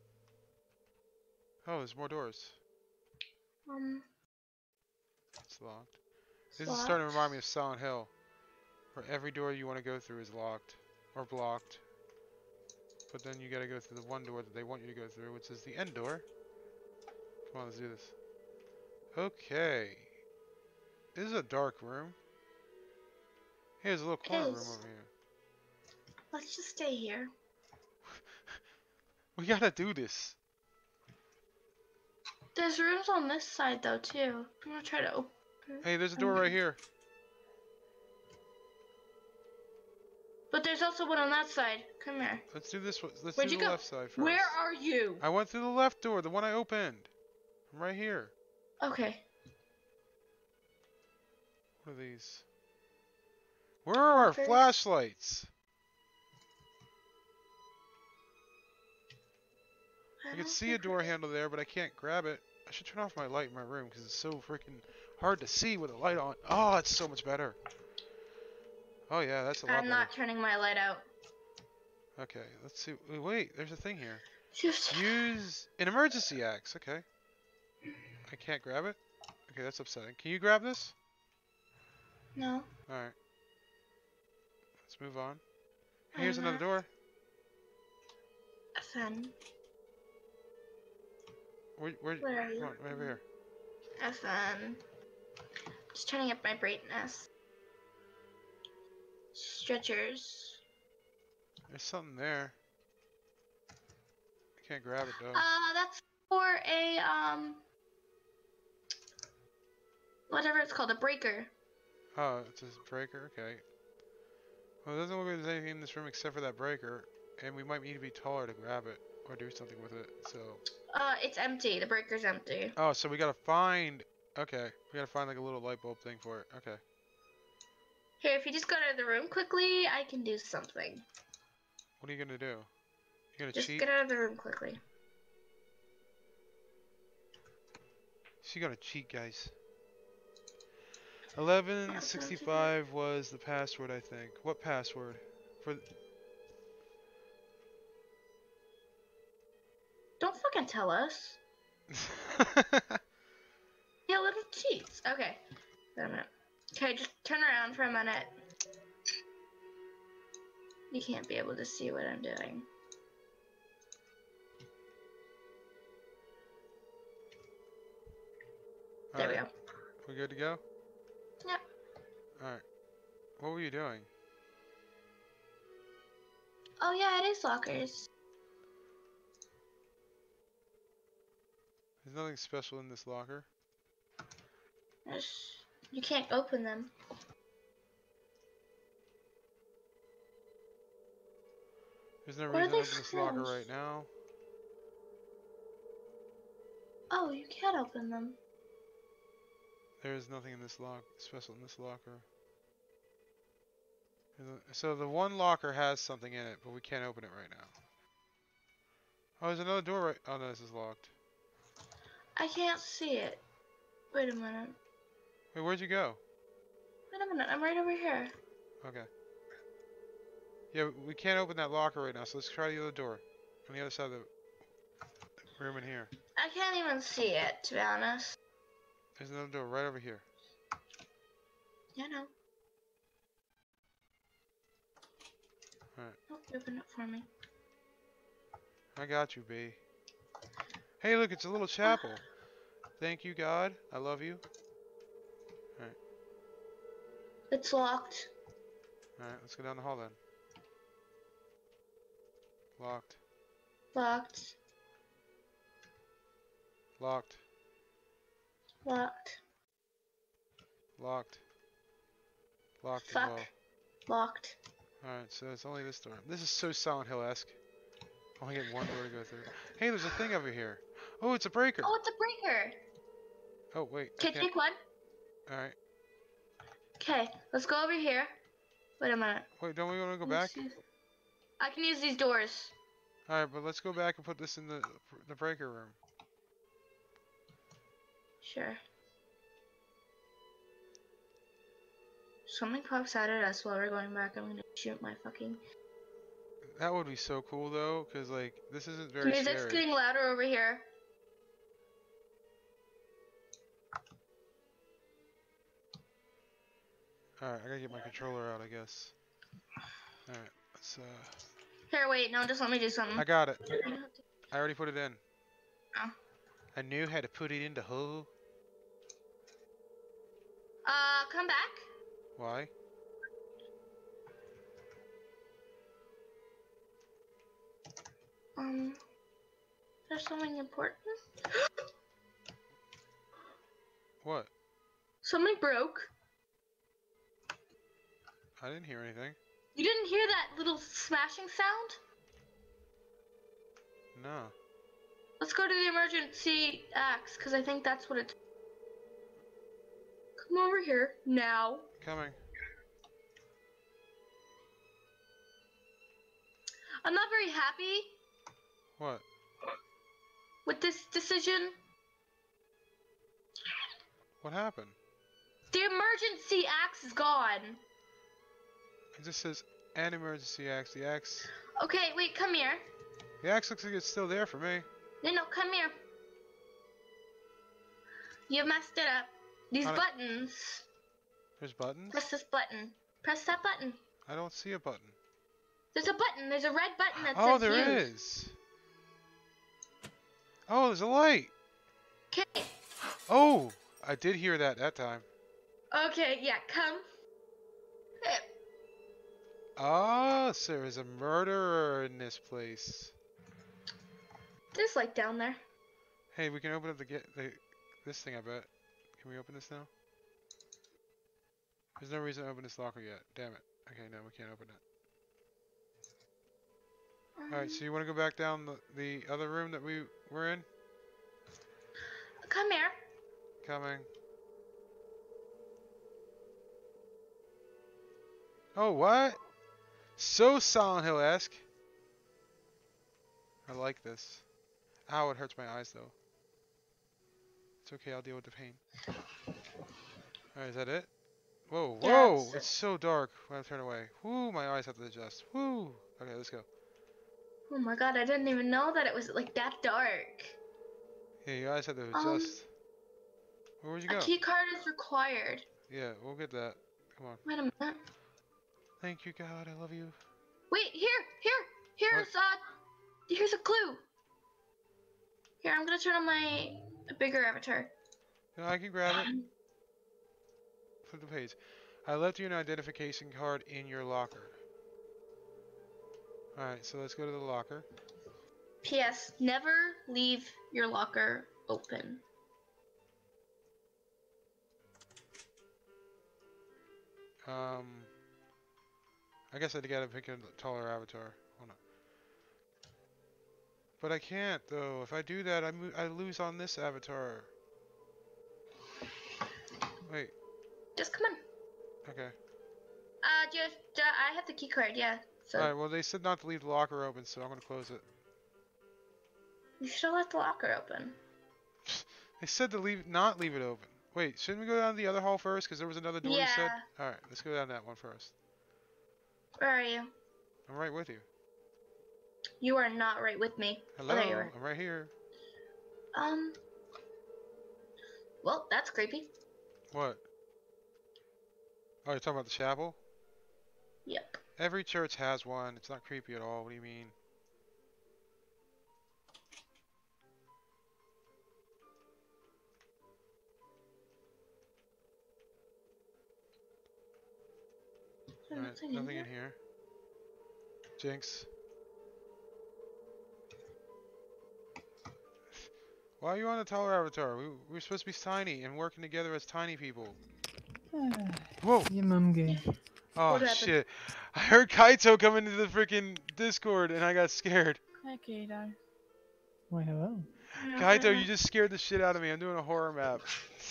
Oh, there's more doors. Um, It's locked. it's This is starting to locked. remind me of Silent Hill, where every door you want to go through is locked or blocked. But then you gotta go through the one door that they want you to go through, which is the end door. Come on, let's do this. Okay. This is a dark room. Here's a little It corner room is. over here. Let's just stay here. We gotta do this. There's rooms on this side though too. I'm gonna try to open. Hey, there's a door right here. But there's also one on that side. Come here. Let's do this one. Let's Where'd do you the go? left side first. Where are you? I went through the left door, the one I opened. I'm right here. Okay. What are these? Where are our Lockers. flashlights? I can don't see a think door we're- handle there, but I can't grab it. I should turn off my light in my room because it's so freaking hard to see with a light on. Oh, it's so much better. Oh yeah, that's a lot I'm better. not turning my light out. Okay, let's see. Wait, wait, there's a thing here. Just Use an emergency axe. Okay. I can't grab it? Okay, that's upsetting. Can you grab this? no. Alright. Let's move on. Here's I'm another not- door. Fun. Where, where, Where are you? Come on, right over here. F N. Just turning up my brightness. Stretchers. There's something there. I can't grab it though. Uh, that's for a, um, whatever it's called, a breaker. Oh, it's a breaker? Okay. Well, it doesn't look like there's anything in this room except for that breaker, and we might need to be taller to grab it, or do something with it, so... Uh, it's empty. The breaker's empty. Oh, so we gotta find... Okay, we gotta find like a little light bulb thing for it. Okay. Here, if you just go out of the room quickly, I can do something. What are you gonna do? You gonna Just cheat? get out of the room quickly. She gotta cheat, guys. eleven sixty-five was the password, I think. What password? For... Don't fucking tell us. Yeah, little cheats. Okay. Wait a minute. Okay, just turn around for a minute. You can't be able to see what I'm doing. There we go. We good to go? Yep. Alright. What were you doing? Oh yeah, it is lockers. There's nothing special in this locker. There's, you can't open them. There's no What are reason to they open this locker for? right now. Oh, you can't open them. There is nothing in this lock special in this locker. There's a- So the one locker has something in it, but we can't open it right now. Oh, there's another door right. Oh no, this is locked. I can't see it. Wait a minute. Wait, where'd you go? Wait a minute, I'm right over here. Okay. Yeah, we can't open that locker right now, so let's try the other door. On the other side of the room in here. I can't even see it, to be honest. There's another door right over here. Yeah, no. Alright. Oh, open it for me. I got you, B. Hey, look, it's a little chapel. Thank you, God. I love you. It's locked. Alright, let's go down the hall then. Locked. Locked. Locked. Locked. Locked. Locked as Fuck. well. Locked. Alright, so it's only this door. This is so Silent Hill-esque. Only get one door to go through. Hey, there's a thing over here. Oh, it's a breaker. Oh, it's a breaker. Oh, wait. I Okay, can't- take one. Alright. Okay, let's go over here. Wait a minute. Wait, don't we want to go Let me back? see. I can use these doors. Alright, but let's go back and put this in the the breaker room. Sure. something pops out at us while we're going back, I'm gonna shoot my fucking. That would be so cool though, cause like this isn't The very music's scary. getting louder over here. All right, I gotta get my controller out, I guess. All right, let's. uh... Here, wait, no, just let me do something. I got it. I already put it in. Oh. I knew how to put it in the hole. Uh, come back. Why? Um, there's something important. What? Something broke. I didn't hear anything. You didn't hear that little smashing sound? No. Let's go to the emergency axe, because I think that's what it's. Come over here, now. Coming. I'm not very happy What? with this decision. What happened? The emergency axe is gone. It just says an emergency axe. The axe. Okay, wait, come here. The axe looks like it's still there for me. No, no, come here. You messed it up. These How do- buttons. There's buttons? Press this button. Press that button. I don't see a button. There's a button. There's a red button that Oh, says there use. is. Oh, there's a light. Okay. Oh, I did hear that that time. Okay, yeah, come. Eh, Oh, so there is a murderer in this place. There's like down there. Hey, we can open up the get the this thing. I bet. Can we open this now? There's no reason to open this locker yet. Damn it. Okay, no, we can't open it. Alright, so you want to go back down the, the other room that we were in? Come here. Coming. Oh, what? So Silent Hill-esque. I like this. Ow, it hurts my eyes though. It's okay, I'll deal with the pain. Alright, is that it? Whoa, Yeah, whoa! that's it. It's so dark when I turn away. Whoo, my eyes have to adjust. Whoo! Okay, let's go. Oh my god, I didn't even know that it was like that dark. Yeah, your eyes have to Um, adjust. Where'd you A go? key card is required. Yeah, we'll get that. Come on. Wait a minute. Thank you, God. I love you. Wait, here, here, here's uh, here's a clue. Here, I'm gonna turn on my bigger avatar. No, I can grab it. Flip the page. I left you an identification card in your locker. Alright, so let's go to the locker. P S. Never leave your locker open. Um, I guess I gotta pick a taller avatar. Hold on. But I can't though. If I do that, I mo I lose on this avatar. Wait. Just come on. Okay. Uh, just uh, I have the key card. Yeah. So Alright. Well, they said not to leave the locker open, so I'm gonna close it. you should have left the locker open. They said to leave, not leave it open. Wait, shouldn't we go down the other hall first? Because there was another door you said? Yeah. Alright, let's go down that one first. Where are you? I'm right with you. You are not right with me. Hello, Oh, there you are. I'm right here. Um. Well, that's creepy. What? Oh, you're talking about the chapel? Yep. Every church has one. It's not creepy at all. What do you mean? There's Alright, nothing in nothing in here. here. Jinx. Why are you on the taller avatar? We, we're supposed to be tiny and working together as tiny people. Whoa! Your mum gay. Oh What happened? shit. I heard Kaito come into the freaking Discord and I got scared. Hi, Kato. Why, hello. Kaito, you just scared the shit out of me. I'm doing a horror map.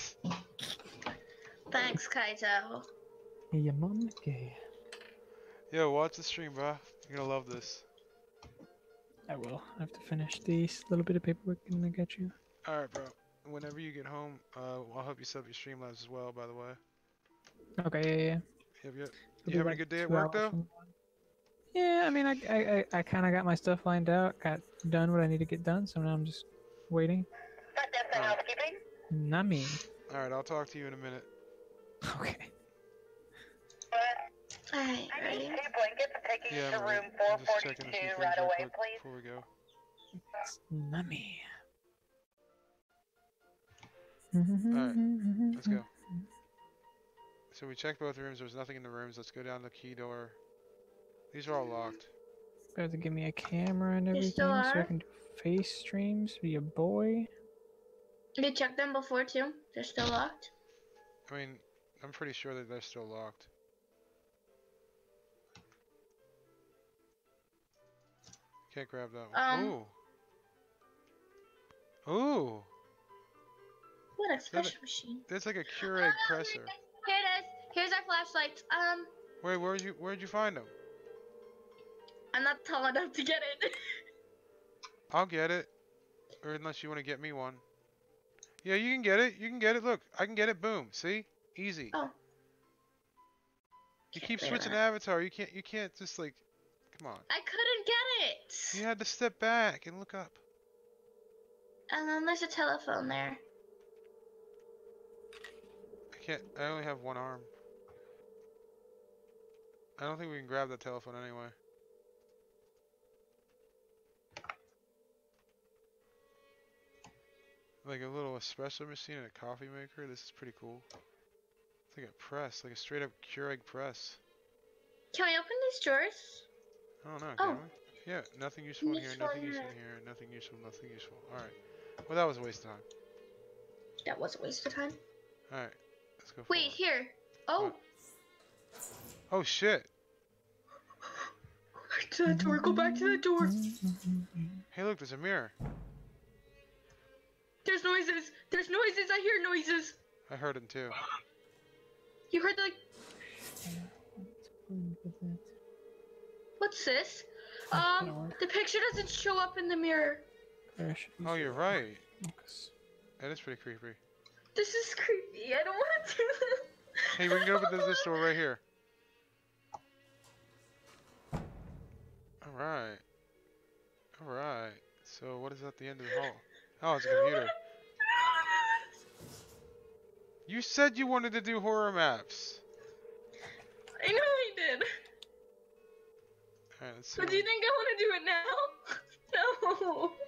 Thanks, Kaito. Your mum gay. Yo, watch the stream, bro. You're gonna love this. I will. I have to finish this little bit of paperwork and I get you. Alright, bro. Whenever you get home, uh, I'll help you set up your Streamlabs as well, by the way. Okay, yeah, yeah. Yep, yep. It'll You be having a like good day at two work hours though? from one. Yeah, I mean, I I I, I kind of got my stuff lined out, got done what I need to get done, so now I'm just waiting. Alright, Nami. Alright, I'll talk to you in a minute. Okay. Alright, ready? Yeah, I'm ready. I'm just checking a few things real quick before we go. It's Nami. Alright, let's go. So we checked both rooms. There was nothing in the rooms. Let's go down the key door. These are all locked. Got to give me a camera and You everything still so I are? can do face streams via boy. You checked them before too? They're still locked? I mean, I'm pretty sure that they're still locked. Can't grab that one. Um, Ooh. Ooh. What a that special machine. That's like a Keurig presser. Here it is. Here's our flashlights. Um, Wait, where'd you where'd you find them? I'm not tall enough to get it. I'll get it. Or unless you want to get me one. Yeah, you can get it. You can get it. Look, I can get it. Boom. See? Easy. Oh. You Can't keep play switching that. avatar. You can't you can't just like come on. I couldn't get it. You had to step back and look up. And then there's a telephone there. I can't I only have one arm. I don't think we can grab that telephone anyway. Like a little espresso machine and a coffee maker. This is pretty cool. It's like a press, like a straight up Keurig press. Can we open these drawers? I don't know, Oh. can we? Yeah, nothing useful in here, Useful nothing in useful in here. here, nothing useful, nothing useful. Alright. Well, that was a waste of time. That was a waste of time. Alright, let's go Wait, forward. here. Oh. What? Oh shit! Go back to that door. Go back to that door. Hey look, there's a mirror. There's noises. There's noises. I hear noises. I heard them too. You heard like, what's this? Oh, Um, that'll work. the picture doesn't show up in the mirror. Oh, you're right. Focus. That is pretty creepy. This is creepy. I don't want to do this. Hey, we can go open this door right here. Alright. Alright. So what is at the end of the hall? Oh, it's a computer. You said you wanted to do horror maps. I know I did. Alright, let's see. But do you think I want to do it now? No.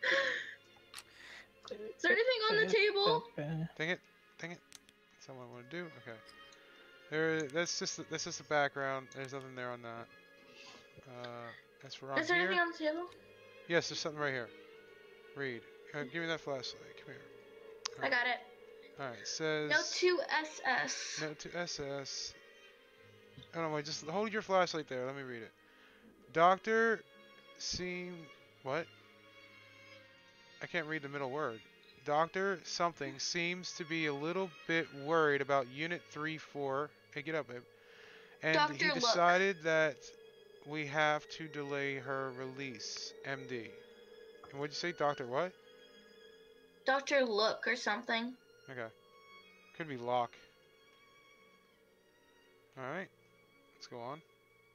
Is there anything on the table? Dang it. Dang it. That's not what I want to do. Okay. There, that's just that's just a background. There's nothing there on that. Uh, that's for on Is there here. anything on the table? Yes, there's something right here. Read. Uh, give me that flashlight. Come here. I got it. Alright, it says... Note to S S. Note to S S. Oh no, wait, just hold your flashlight there. Let me read it. Doctor seem... What? I can't read the middle word. Doctor something seems to be a little bit worried about Unit three four. Hey, get up, babe. And Doctor he Look. decided that we have to delay her release. M D. And what'd you say, Doctor what? Doctor Look or something. Okay. Could be Locke. Alright. Let's go on.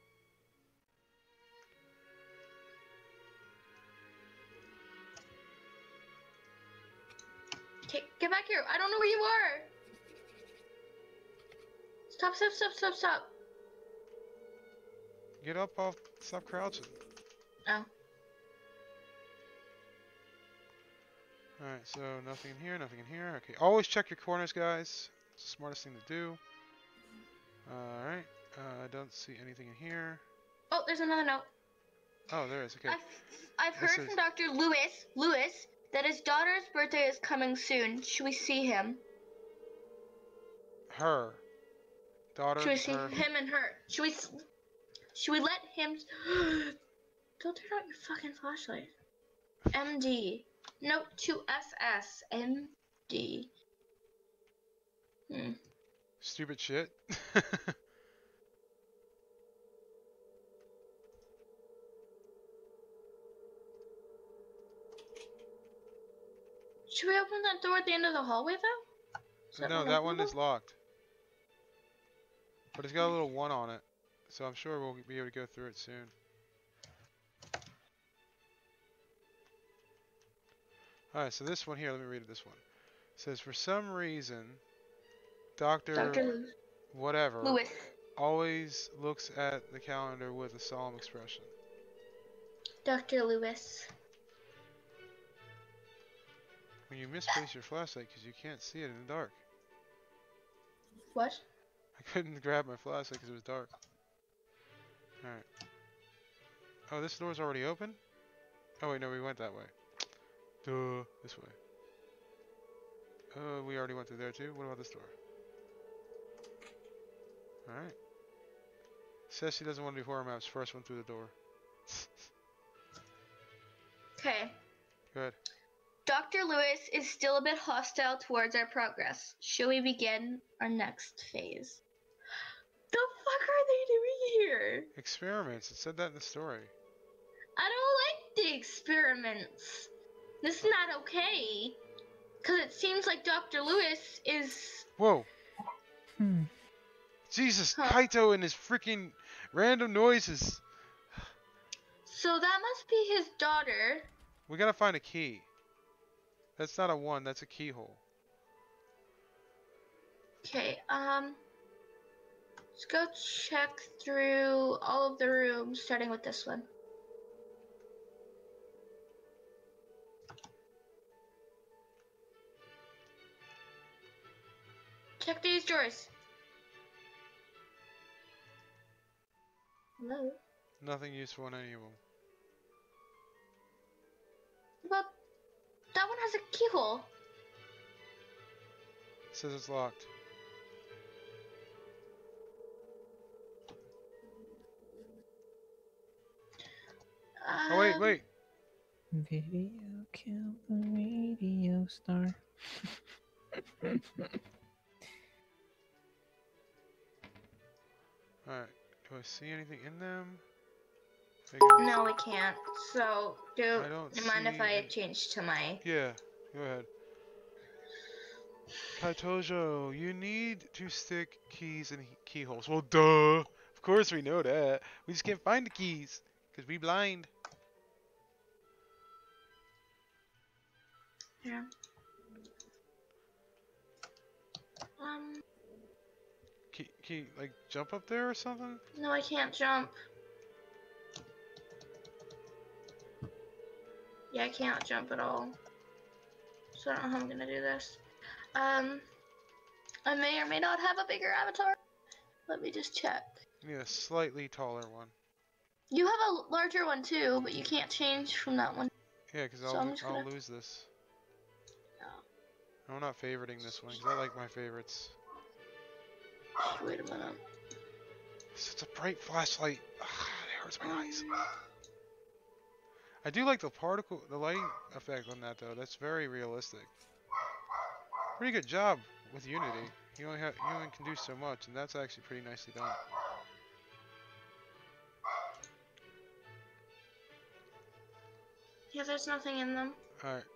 Okay, get back here. I don't know where you are. Stop, stop, stop, stop, stop. Get up off. Stop crouching. Oh. Alright, so nothing in here, nothing in here. Okay, always check your corners, guys. It's the smartest thing to do. Alright, uh, I don't see anything in here. Oh, there's another note. Oh, there is. Okay. I've, I've This heard is- from Doctor Lewis, Lewis, that his daughter's birthday is coming soon. Should we see him? Her. Daughter, Should we see her. him and her? Should we? s- Should we let him? Don't turn out your fucking flashlight. M D. Note to S S. M D. Hmm. Stupid shit. Should we open that door at the end of the hallway though? Is no, one that one openable? is locked. But it's got a little one on it. So I'm sure we'll be able to go through it soon. Alright, so this one here, let me read it this one. It says, for some reason, Doctor Doctor whatever Lewis. always looks at the calendar with a solemn expression. Doctor Lewis. When you misplace your flashlight because you can't see it in the dark. What? I couldn't grab my flashlight because it was dark. Alright. Oh, this door's already open? Oh wait, no, we went that way. Duh, this way. Uh, we already went through there too? What about this door? Alright. Says she doesn't want to do horror maps. First one through the door. Okay. Good. Doctor Lewis is still a bit hostile towards our progress. Shall we begin our next phase? The fuck are they doing here? Experiments. It said that in the story. I don't like the experiments. This is not okay. Because it seems like Doctor Lewis is... Whoa! Hmm. Jesus, Huh. Kaito and his freaking random noises. So that must be his daughter. We gotta find a key. That's not a one, that's a keyhole. Okay, um... let's go check through all of the rooms, starting with this one. Check these drawers. Hello? Nothing useful in any of them. Well, that one has a keyhole. It says it's locked. Oh wait, Um, wait. Video kill the radio star. Alright, do I see anything in them? Maybe- No, we can't. So, do I don't you mind if see I any- change to my... Yeah, go ahead. Kaitojo, you need to stick keys in he- keyholes. Well, duh! Of course we know that. We just can't find the keys. Because we blind. Yeah. Um, Key, key, like, jump up there or something? no, I can't jump. Yeah, I can't jump at all. So I don't know how I'm gonna do this. Um, I may or may not have a bigger avatar. Let me just check. You need a slightly taller one. You have a larger one too, but you can't change from that one. Yeah, because So I'll, I'm lo- just I'll gonna- lose this. Oh. I'm not favoriting this one because I like my favorites. Wait a minute. It's such a bright flashlight. Ugh, it hurts my eyes. I do like the particle, the lighting effect on that though. That's very realistic. Pretty good job with Unity. You only have, you only can do so much, and that's actually pretty nicely done. Yeah, there's nothing in them. All right.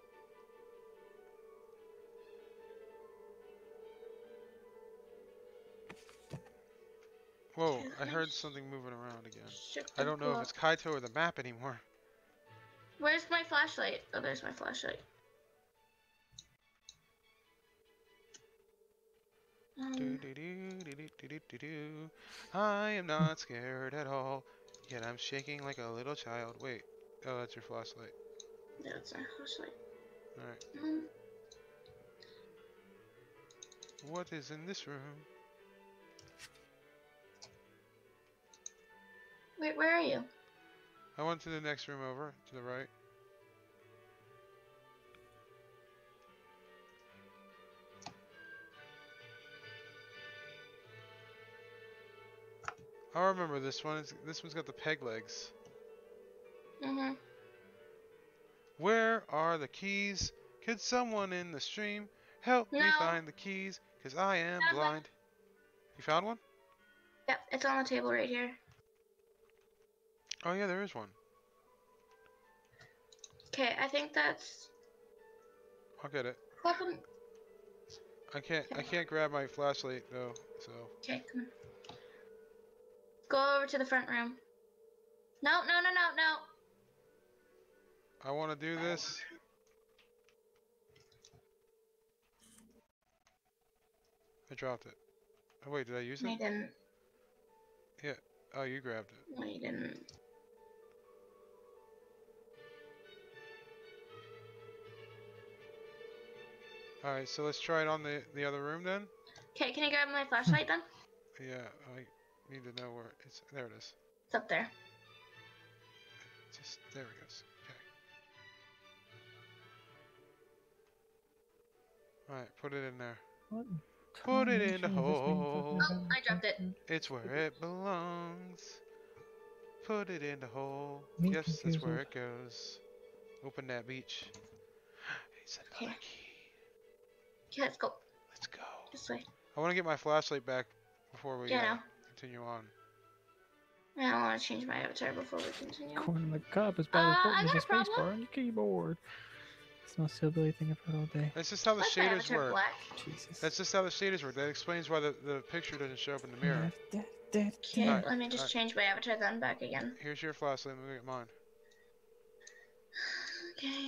Whoa! I heard something moving around again. Check I the don't know if book. it's Kaito or the map anymore. Where's my flashlight? Oh, there's my flashlight. Do, Um, do, do, do, do, do, do, do, do. I am not scared at all, yet I'm shaking like a little child. Wait, oh, that's your flashlight. yeah, that's my flashlight. All right. Um, What is in this room? wait, where are you? I went to the next room over, to the right. I remember this one. It's, this one's got the peg legs. Mm-hmm. Where are the keys? Could someone in the stream help me No. find the keys? Because I am Found one. blind. You found one? Yep, it's on the table right here. Oh yeah, there is one. Okay, I think that's... I'll get it. Welcome. I can't I can't grab my flashlight though, so Okay, come on. Go over to the front room. No, no, no, no, no. I want to do this. I dropped it. Oh wait, did I use No, it? you didn't. Yeah. Oh, you grabbed it. No, you didn't. All right, so let's try it on the the other room then. Okay, can you grab my flashlight then? Yeah, I need to know where it's. There it is. It's up there. Just there it goes. Okay. All right, put it in there. What Put it in the combination is this being hole. fucking Oh, I dropped it. It's where it belongs. Put it in the hole. Me Yes, that's confused where with- it goes. Open that beach. It's another Here. key. Okay, let's go. Let's go. This way. I want to get my flashlight back before we Yeah, uh, no. continue on. I don't want to change my avatar before we continue. Corn in the cup is about Uh, as I important got as a a space problem. bar on your keyboard. It's the most hillbilly thing I've heard all day. That's just how the Why's my shaders avatar work. black? Jesus. That's just how the shaders work. That explains why the, the picture doesn't show up in the mirror. Dead, dead, Okay, dead. let me just alright. change my avatar then back again. Here's your flashlight. Let me get mine. Okay.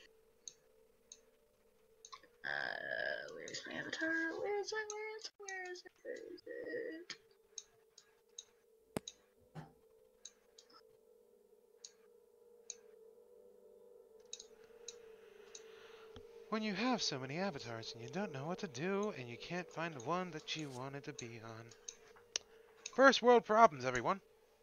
Uh, where's my avatar? Where is it? Where is it? Where is it? Where is it? When you have so many avatars and you don't know what to do and you can't find the one that you wanted to be on. First world problems, everyone.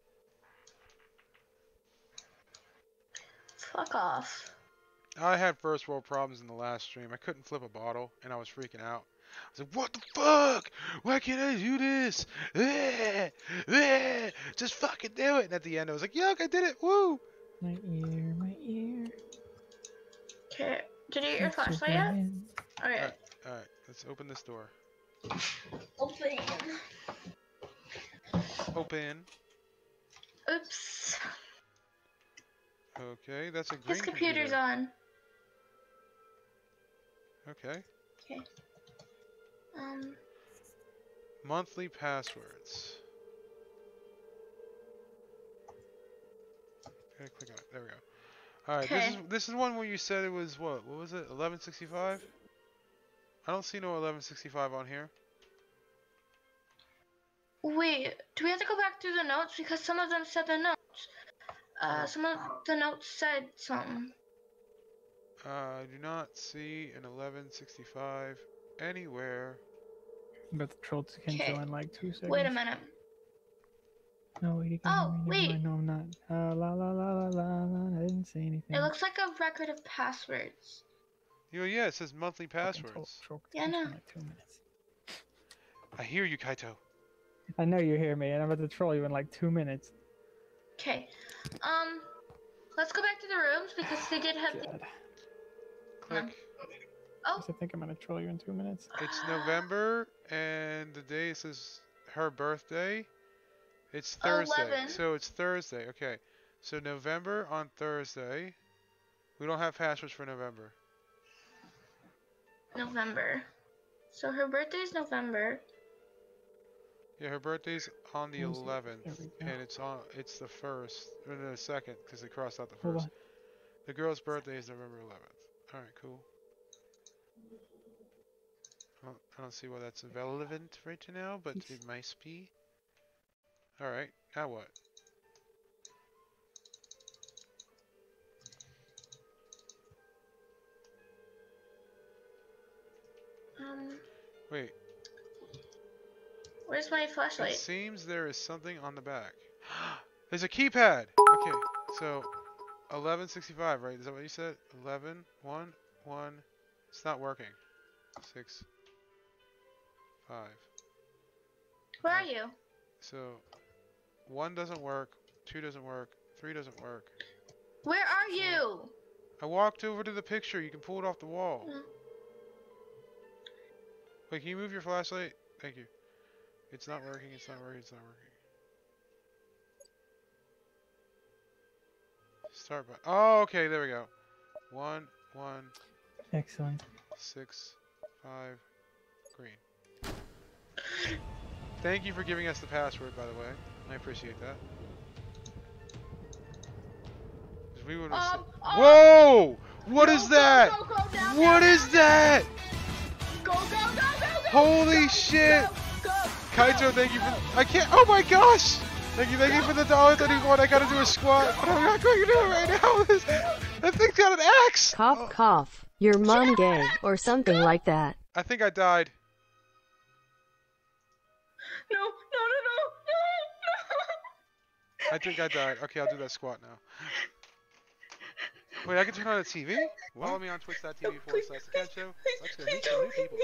Fuck off. I had first world problems in the last stream. I couldn't flip a bottle and I was freaking out. I was like, what the fuck? Why can't I do this? Eh, eh, just fucking do it. And at the end I was like, yuck, I did it. Woo! My ear, my ear. Okay, did you get your That's flashlight yet? Superman. Alright. Alright, alright, let's open this door. Open. Open. Oops. Okay, that's a green His computer's computer. on. Okay. Okay. Um. Monthly passwords. Okay, click on it. There we go. Alright, this is Okay. this is one where you said it was what? What was it? eleven sixty-five? I don't see no eleven sixty-five on here. Wait, do we have to go back through the notes? Because some of them said the notes. Uh, some of the notes said something. Uh, I do not see an eleven sixty-five anywhere. I'm about to troll to Kenjo Okay. in like two seconds. Wait a minute. No, wait, you can Oh, hear me. Never wait. mind. No, I'm not. Uh, la la la la la la. I didn't say anything. It looks like a record of passwords. You know, yeah, it says monthly Fucking troll- passwords. troll Yeah, I Kenjo in know. like two minutes. I hear you, Kaito. I know you hear me, and I'm about to troll you in like two minutes. Okay. Um, let's go back to the rooms because they did have. The... God. Click. Oh, I think I'm gonna troll you in two minutes. It's November, and the day says her birthday. It's Thursday, eleven. so it's Thursday. Okay, so November on Thursday. We don't have passwords for November. November. So her birthday's November. Yeah, her birthday's on the Who's it? eleventh, There we go. and it's on. It's the first, or no, the second, because they crossed out the Hold first. on. The girl's birthday is November eleventh. All right, cool. I don't, I don't see why that's relevant right now, but Yes. it might be. All right, now what? Um, Wait. where's my It flashlight? seems there is something on the back. There's a keypad. Okay, so eleven sixty-five, right? Is that what you said? eleven, one, one. It's not working. six, five. Where are you? So one doesn't work, two doesn't work, three doesn't work. Where are you? I walked over to the picture. You can pull it off the wall. Mm. Wait, can you move your flashlight? Thank you. It's not working. It's not working. It's not working. Start by. Oh, okay. There we go. One, one, Excellent. six, five, green. Thank you for giving us the password, by the way. I appreciate that. 'Cause we would Um, have. um, Whoa! What go, is go, that? go, go, down, What down, is down, that? Go, go, go, go, go. Holy go, shit! Go, go, Kaito, go. thank you for. I can't. Oh my gosh! Thank you, thank you for the dollar thirty-one. I gotta do a squat, but I'm not going to do it right now. This, that thing's got an axe. Cough, Oh, cough. Your mom gay, or something like that. I think I died. No, no, no, no, no, I think I died. Okay, I'll do that squat now. Wait, I can turn on the T V? Follow me on twitch dot t v forward slash the Ken Show. Let's go meet some new people.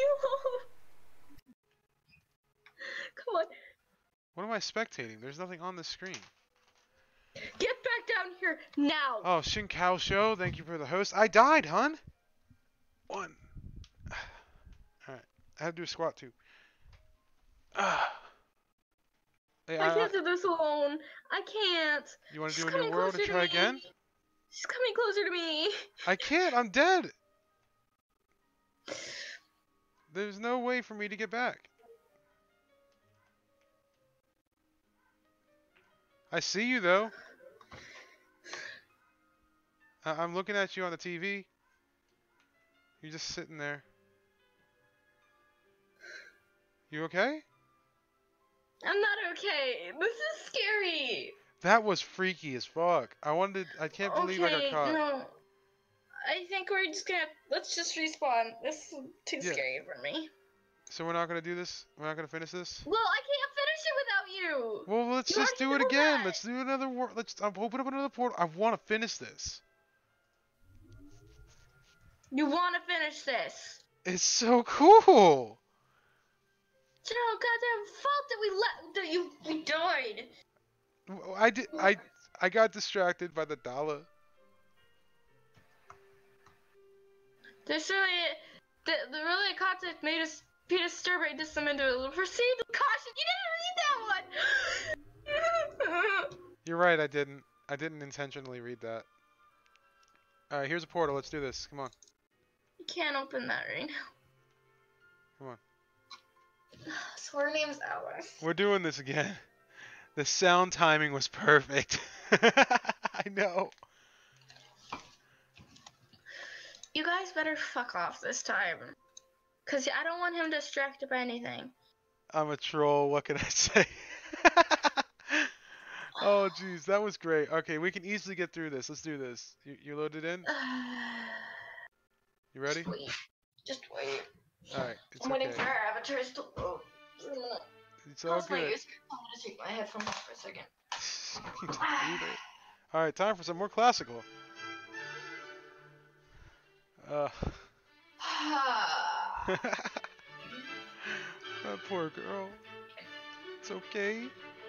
Come on. What am I spectating? There's nothing on the screen. Get back down here now. Oh, Shin Kao Show, thank you for the host. I died, hun. One. Alright, I have to do a squat too. Ah. Hey, I I- can't do this alone. I can't. You want to She's do a new coming world closer and to try me. again? She's coming closer to me. I can't, I'm dead. There's no way for me to get back. I see you though. I I'm looking at you on the T V. You're just sitting there. You okay? I'm not okay. This is scary. That was freaky as fuck. I wanted. I can't believe I got Okay, caught. no. I think we're just gonna let's just respawn. This is too Yeah. scary for me. So we're not gonna do this. We're not gonna finish this. Well, I can't finish it without you. Well, let's You just do already it know again. that. Let's do another war. Let's um, open up another portal. I want to finish this. You want to finish this? It's so cool. It's no goddamn fault that we let that you we died. W- I did. I I got distracted by the dollar. This really, the the really contact made us be disturbing this into a proceed with caution. You didn't read that one. You're right. I didn't. I didn't intentionally read that. All right. Here's a portal. Let's do this. Come on. You can't open that right now. Come on. So her name's Alice. We're doing this again. The sound timing was perfect. I know. You guys better fuck off this time. Cause I don't want him distracted by anything. I'm a troll. What can I say? Oh, jeez, that was great. Okay, we can easily get through this. Let's do this. You, you loaded in? You ready? Just wait. Just wait. All right, it's I'm waiting okay. for our avatars to load. For a minute. It's all Cross my good. ears. I'm gonna take my headphones off for a second. You just breathe it. All right, time for some more classical. Uh, that poor girl. It's okay.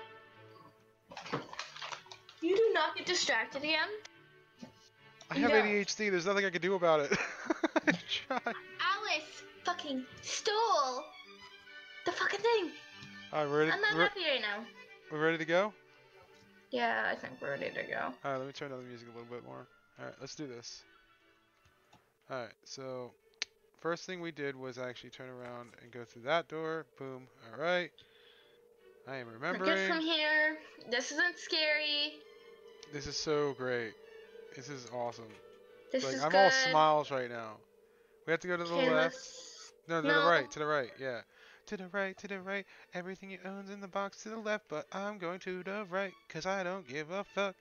You do not get distracted again. I have No. A D H D. There's nothing I can do about it. I tried. Alice fucking stole the fucking thing. All right, we're ready. I'm not We're, happy right now. we're ready to go. Yeah, I think we're ready to go. All right, let me turn down the music a little bit more. All right, let's do this. All right, so first thing we did was actually turn around and go through that door. Boom. All right. I am We're remembering. good from here. This isn't scary. This is so great. This is awesome. This like is I'm good. all smiles right now. We have to go to the Okay, left. let's- No, to No. the right. To the right. Yeah. To the right. To the right. Everything you own's in the box to the left, but I'm going to the right because I don't give a fuck.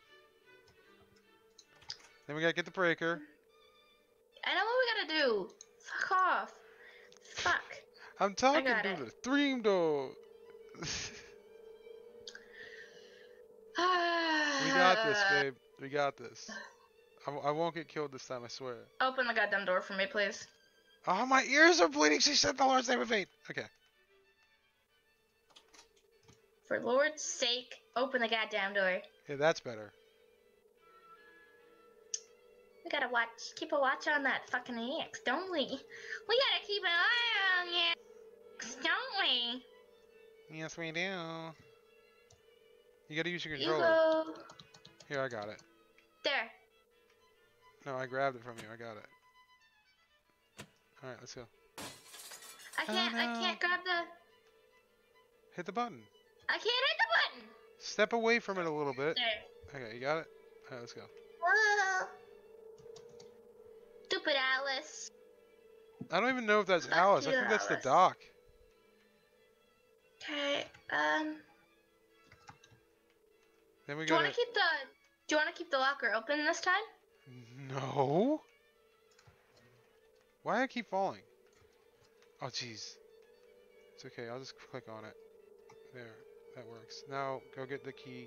Then we gotta get the breaker. I know what we gotta do. Fuck off. Fuck. I'm talking got to it. the dream dog. We got this, babe. We got this. I, I won't get killed this time, I swear. Open the goddamn door for me, please. Oh, my ears are bleeding. She said the Lord's name of vain. Okay. For Lord's sake, open the goddamn door. Yeah, that's better. We gotta watch, keep a watch on that fucking X, don't we? We gotta keep an eye on the X, don't we? Yes, we do. You gotta use your You controller. go Here, I got it. there. No, I grabbed it from you. I got it. Alright, let's go. I can't, I no. can't grab the, Hit the button. I can't hit the button. Step away from it a little bit. There. Okay, you got it? Alright, let's go. Whoa. Stupid Alice. I don't even know if that's Fuck Alice. I you, think that's the Alice. dock. Okay. Um. Then we Do you gotta... want to keep the? Do you want to keep the locker open this time? No. Why I keep falling? Oh, jeez. It's okay. I'll just click on it. There. That works. Now, go get the key.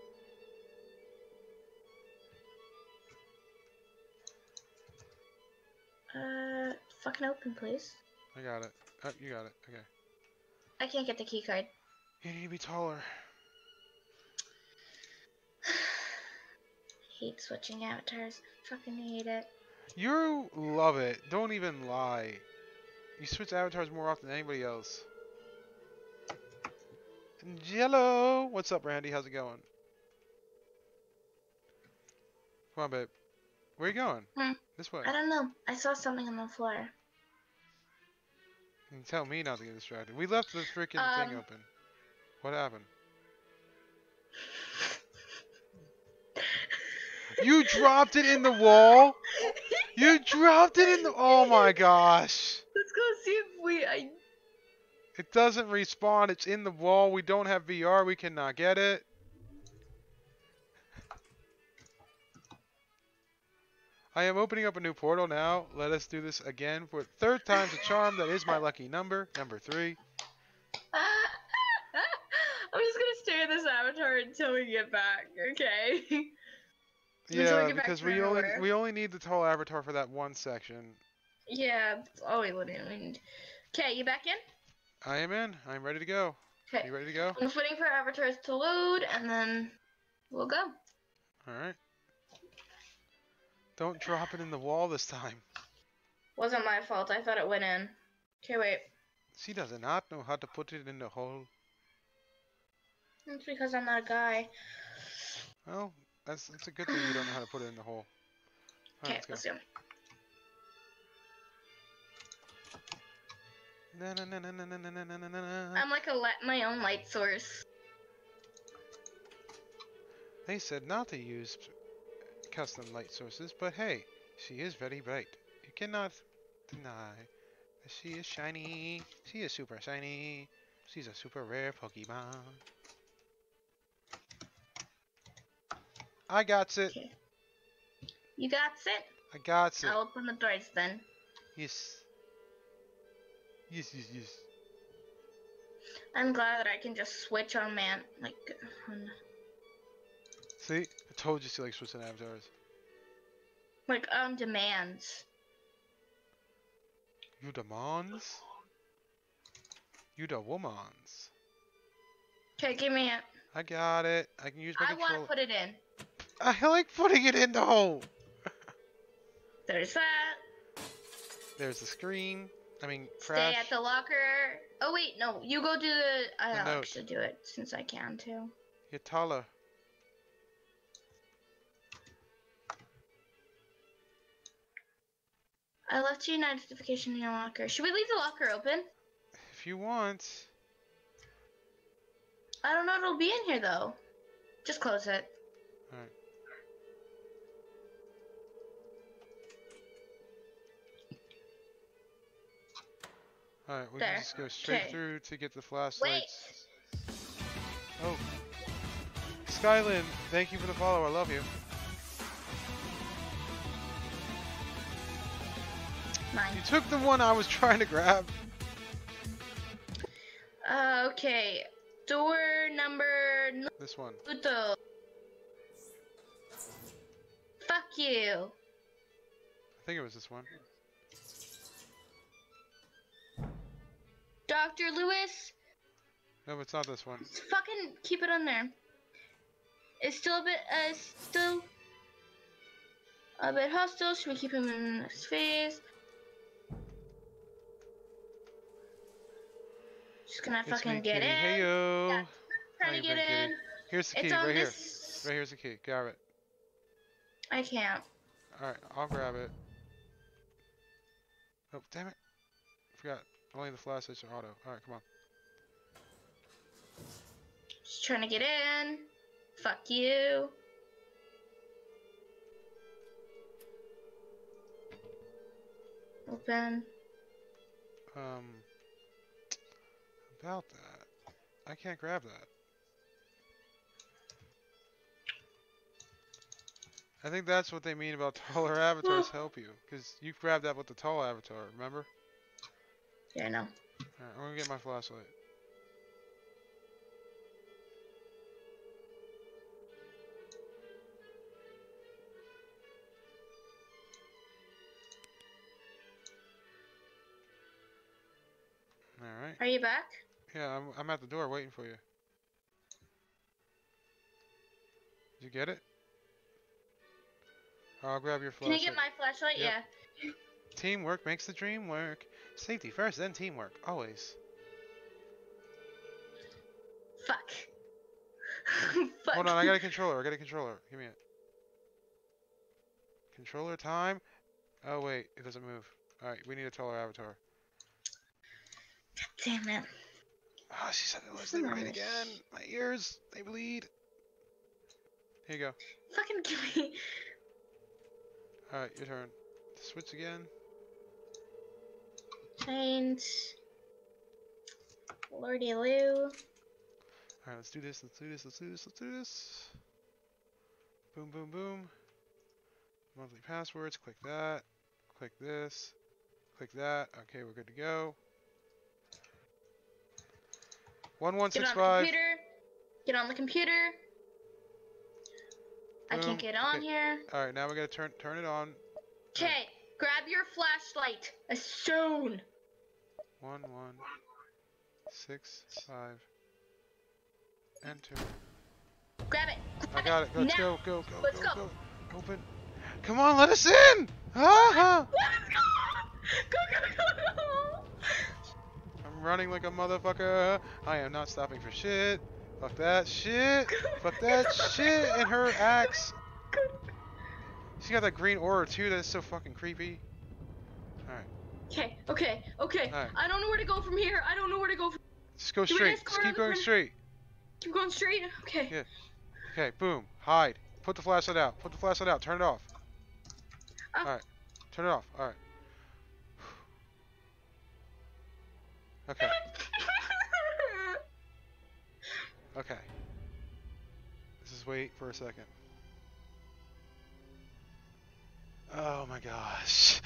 Uh, fucking open, please. I got it. Oh, you got it. Okay. I can't get the key card. You need to be taller. Hate switching avatars. Fucking hate it. You love it. Don't even lie. You switch avatars more often than anybody else. Jello! What's up, Randy? How's it going? Come on, babe. Where you going? Hmm. This way. I don't know. I saw something on the floor. You can tell me not to get distracted. We left the freaking Um. thing open. What happened? You dropped it in the wall? You dropped it in the... Oh my gosh. Let's go see if we... I... It doesn't respawn. It's in the wall. We don't have V R. We cannot get it. I am opening up a new portal now. Let us do this again for third time's a charm. That is my lucky number. Number three. I'm just gonna stare at this avatar until we get back, okay? Until we Yeah, get back because to we our only order. we only need the tall avatar for that one section. Yeah, that's all we literally need. Okay, you back in? I am in. I'm ready to go. Okay. You ready to go? I'm just waiting for avatars to load, and then we'll go. All right. Don't drop it in the wall this time. Wasn't my fault. I thought it went in. Okay, wait. She does not know how to put it in the hole. It's because I'm not a guy. Well, that's that's a good thing you don't know how to put it in the hole. All Okay, right, let's let's go. go. Na, na, na, na, na, na, na, na, na, na. I'm like a li my own light source. They said not to use custom light sources, but hey, she is very bright. You cannot deny that she is shiny. She is super shiny. She's a super rare Pokemon. I got it. Okay. You got it? I got it. I'll open the doors then. Yes. Yes, yes, yes. I'm glad that I can just switch on man, like, on, See? I told you she likes switching avatars. like on demands. You the mons? You the womans? Okay, give me it. I got it. I can use my I want controller. to put it in. I like putting it in the hole. There's that. There's the screen. I mean, Stay crash. at the locker. Oh wait, no, you go do the. I'll note. actually do it since I can too. You're taller. I left you a notification in your locker. Should we leave the locker open? If you want. I don't know if it'll be in here though. Just close it. Alright. Alright, we There. can just go straight Okay. through to get the Wait. flashlights. Oh. Skylin, thank you for the follow. I love you. Mine. You took the one I was trying to grab. Uh, okay. Door number. This one. Naruto. Fuck you. I think it was this one. Doctor Lewis. No, it's not this one. Fucking keep it on there. It's still a bit, uh, still a bit hostile. Should we keep him in his face? Just gonna It's fucking me, get kitty. in. Hey yo. Yeah, Trying How to you get been, in. kitty? Here's the key, It's on right here. this. Right here's the key. Grab it. I can't. Alright, I'll grab it. Oh, damn it. Forgot. Only the flashlights are auto. Alright, come on. Just Just trying to get in. Fuck you. Open. Um, about that. I can't grab that. I think that's what they mean about taller avatars help you. Because you grabbed that with the tall avatar, remember? Yeah, I know. Alright, I'm gonna get my flashlight. Alright. Are you back? Yeah, I'm, I'm at the door waiting for you. Did you get it? I'll grab your Can you flashlight. get my flashlight? Yep. Yeah. Teamwork makes the dream work. Safety first, then teamwork. Always. Fuck. Fuck. Hold on, I got a controller. I got a controller. Give me it. Controller time. Oh, wait. It doesn't move. Alright, we need a taller avatar. Damn it. Ah, oh, she said it was the right again. My ears, they bleed. Here you go. Fucking give me. Alright, your turn. Switch again. Change. Lordy Lou. Alright, let's do this, let's do this, let's do this, let's do this. Boom, boom, boom. Monthly passwords, click that. Click this. Click that. Okay, we're good to go. one one six five. Get on the computer. Get on the computer. I Boom. can't get on Okay. here. Alright, now we gotta turn turn it on. Okay, grab your flashlight as soon. One, one, six, five. Enter. Grab it. I Grab got it. Let's now. go, go, go, Let's go, go. go. Open. Come on, let us in! Ah! Let's go! Go, go, go, go! I'm running like a motherfucker. I am not stopping for shit. Fuck that shit. Fuck that shit. And her axe. She got that green aura too. That is so fucking creepy. Alright. Okay, okay, okay. Alright. I don't know where to go from here. I don't know where to go from Just go Do we straight. just go Just around keep the going corner? straight. Keep going straight? Okay. Yeah. Okay, boom. Hide. Put the flashlight out. Put the flashlight out. Turn it off. Oh. Alright. Turn it off. Alright. Okay. Okay. Let's just wait for a second. Oh my gosh.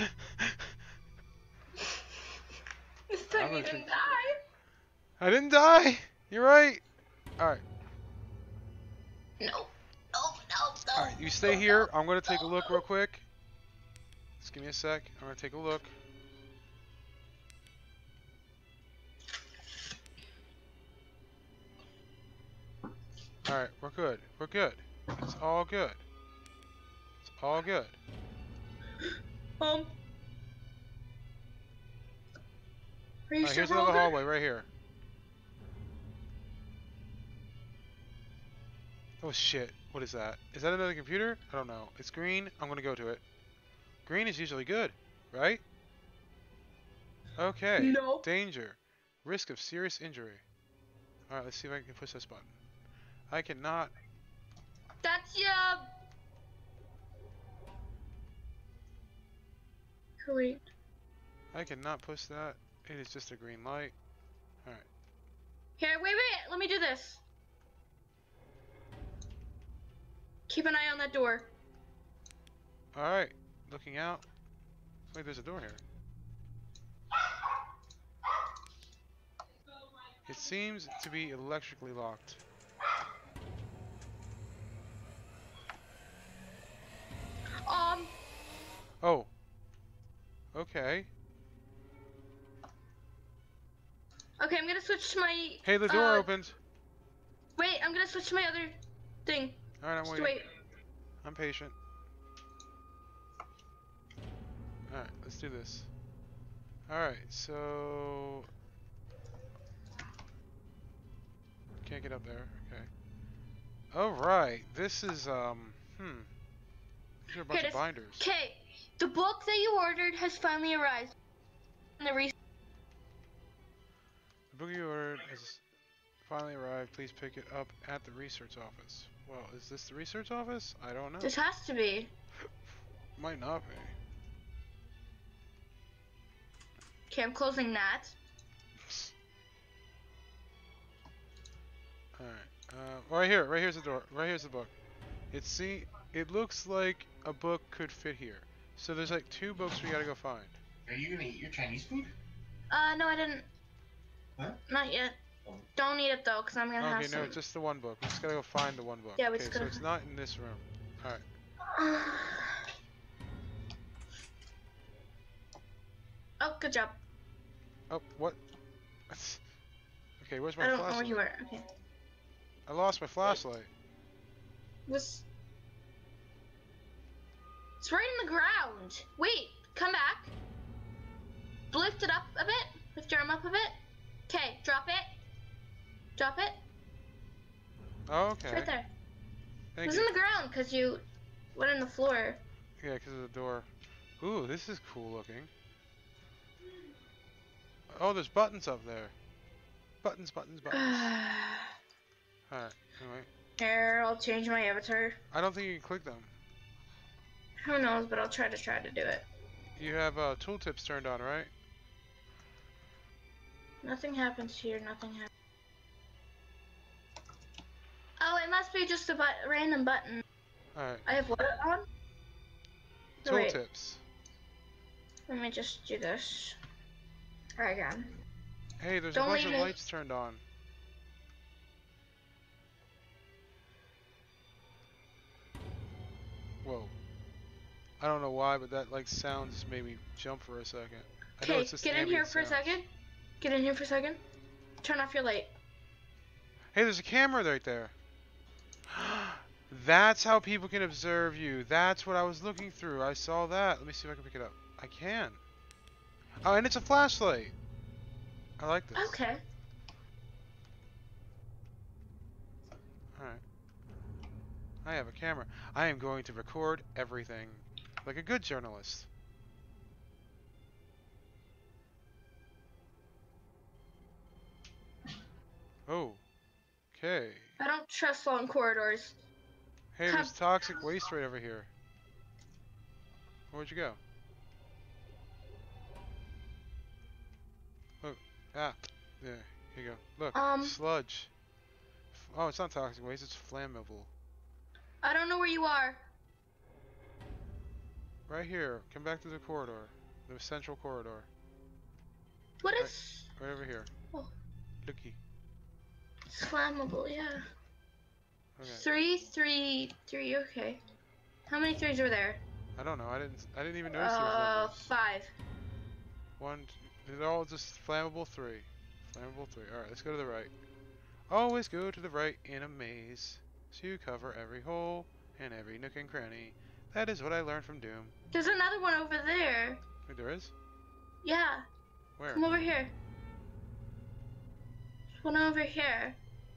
This time I'm you gonna didn't take- die. I didn't die. You're right. Alright. No. No, no, no. Alright, you stay here. I'm gonna take a look real quick. Just give me a sec. I'm gonna take a look. Alright, we're good. We're good. It's all good. It's all good. Um. Are you Alright, sure here's we're all another good? hallway right here. Oh shit. What is that? Is that another computer? I don't know. It's green. I'm gonna go to it. Green is usually good, right? Okay. No. Danger. Risk of serious injury. Alright, let's see if I can push this button. I cannot. That's ya. Oh, wait. I cannot push that. It is just a green light. Alright. Here, wait, wait. Let me do this. Keep an eye on that door. Alright. Looking out. Wait, there's a door here. It seems to be electrically locked. Um. Oh. Okay. Okay, I'm gonna switch to my. Hey, the door uh, opened. Wait, I'm gonna switch to my other thing. Alright, I'm Just waiting. wait. I'm patient. Alright, let's do this. Alright, so... Can't get up there, okay. Alright, this is, um, hmm. These are a bunch Here of it is. binders. Okay, the book that you ordered has finally arrived. And the re- The book you ordered has finally arrived. Please pick it up at the research office. Well, is this the research office? I don't know. This has to be. Might not be. Okay, I'm closing that. Alright. Uh, right here. Right here's the door. Right here's the book. It see. It looks like a book could fit here. So there's like two books we gotta go find. Are you gonna eat your Chinese food? Uh, no, I didn't. What? Not yet. Oh. Don't eat it though, cause I'm gonna have Okay, some. no, just the one book. We just gotta go find the one book. Yeah, we okay, just so gotta- it's not in this room. Alright. Oh, good job. Oh, what? Okay, where's my I don't know where flashlight? you were. Okay. I lost my flashlight. Was. It's right in the ground. Wait, come back. Lift it up a bit. Lift your arm up a bit. Okay, drop it. Drop it. Oh, It's okay. right there. It Thank was you. in the ground because you went in the floor. Yeah, because of the door. Ooh, this is cool looking. Oh, there's buttons up there. Buttons, buttons, buttons. Alright, anyway. Here, I'll change my avatar. I don't think you can click them. Who knows, but I'll try to try to do it. You have uh, tooltips turned on, right? Nothing happens here, nothing happens. Oh, it must be just a but random button. Alright. I have what on? Oh, wait, Tooltips. let me just do this. Alright, again. Hey, there's Don't a bunch leave of me. lights turned on. Whoa. I don't know why, but that like sound just made me jump for a second. I know Okay, it's just get in here ambient for a sounds. second. Get in here for a second. Turn off your light. Hey, there's a camera right there. That's how people can observe you. That's what I was looking through. I saw that. Let me see if I can pick it up. I can. Oh, and it's a flashlight. I like this. Okay. Alright. I have a camera. I am going to record everything. Like a good journalist. Oh. Okay. I don't trust long corridors. Hey, Come- there's toxic waste right over here. Where'd you go? Look. Ah. There. Here you go. Look. Um. Sludge. F- Oh, it's not toxic waste. It's flammable. I don't know where you are. Right here. Come back to the corridor. The central corridor. What Right. is Right over here. Oh. Looky. it's flammable? Yeah. Okay. Three, three, three. Okay. How many threes were there? I don't know. I didn't. I didn't even notice there was Uh, numbers. five. One. Two, they're all just flammable three. Flammable three. All right. Let's go to the right. Always go to the right in a maze, so you cover every hole and every nook and cranny. That is what I learned from Doom. There's another one over there. Wait, there is? Yeah. Where? Come over here. There's one over here.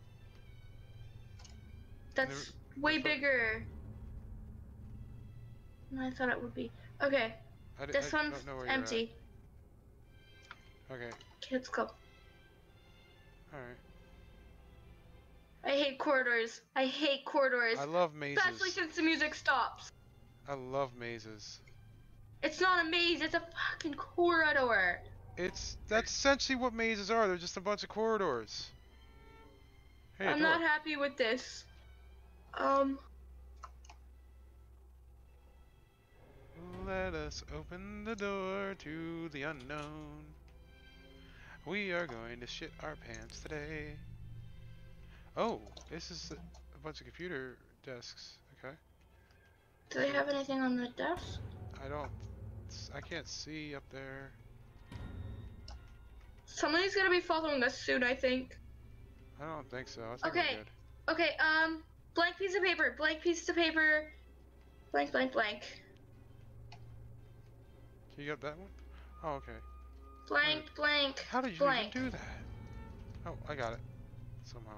That's way never- bigger than I thought it would be. Okay, I, di- this I one's don't know where you're at. empty. Okay. Okay, let's go. All right. I hate corridors. I hate corridors. I love mazes. Especially since the music stops. I love mazes. It's not a maze, it's a fucking corridor. It's that's essentially what mazes are. They're just a bunch of corridors. Hey, I'm door. not happy with this. Um, Let us open the door to the unknown. We are going to shit our pants today. Oh, this is a, a bunch of computer desks. Okay. do they have anything on the desk? I don't. I can't see up there. Somebody's gonna be following us soon, I think. I don't think so. I think Okay. we're good. Okay, um, blank piece of paper, blank piece of paper, blank, blank, blank, You got that one? Oh, okay. blank, blank, How did you blank. even do that? Oh, I got it. Somehow.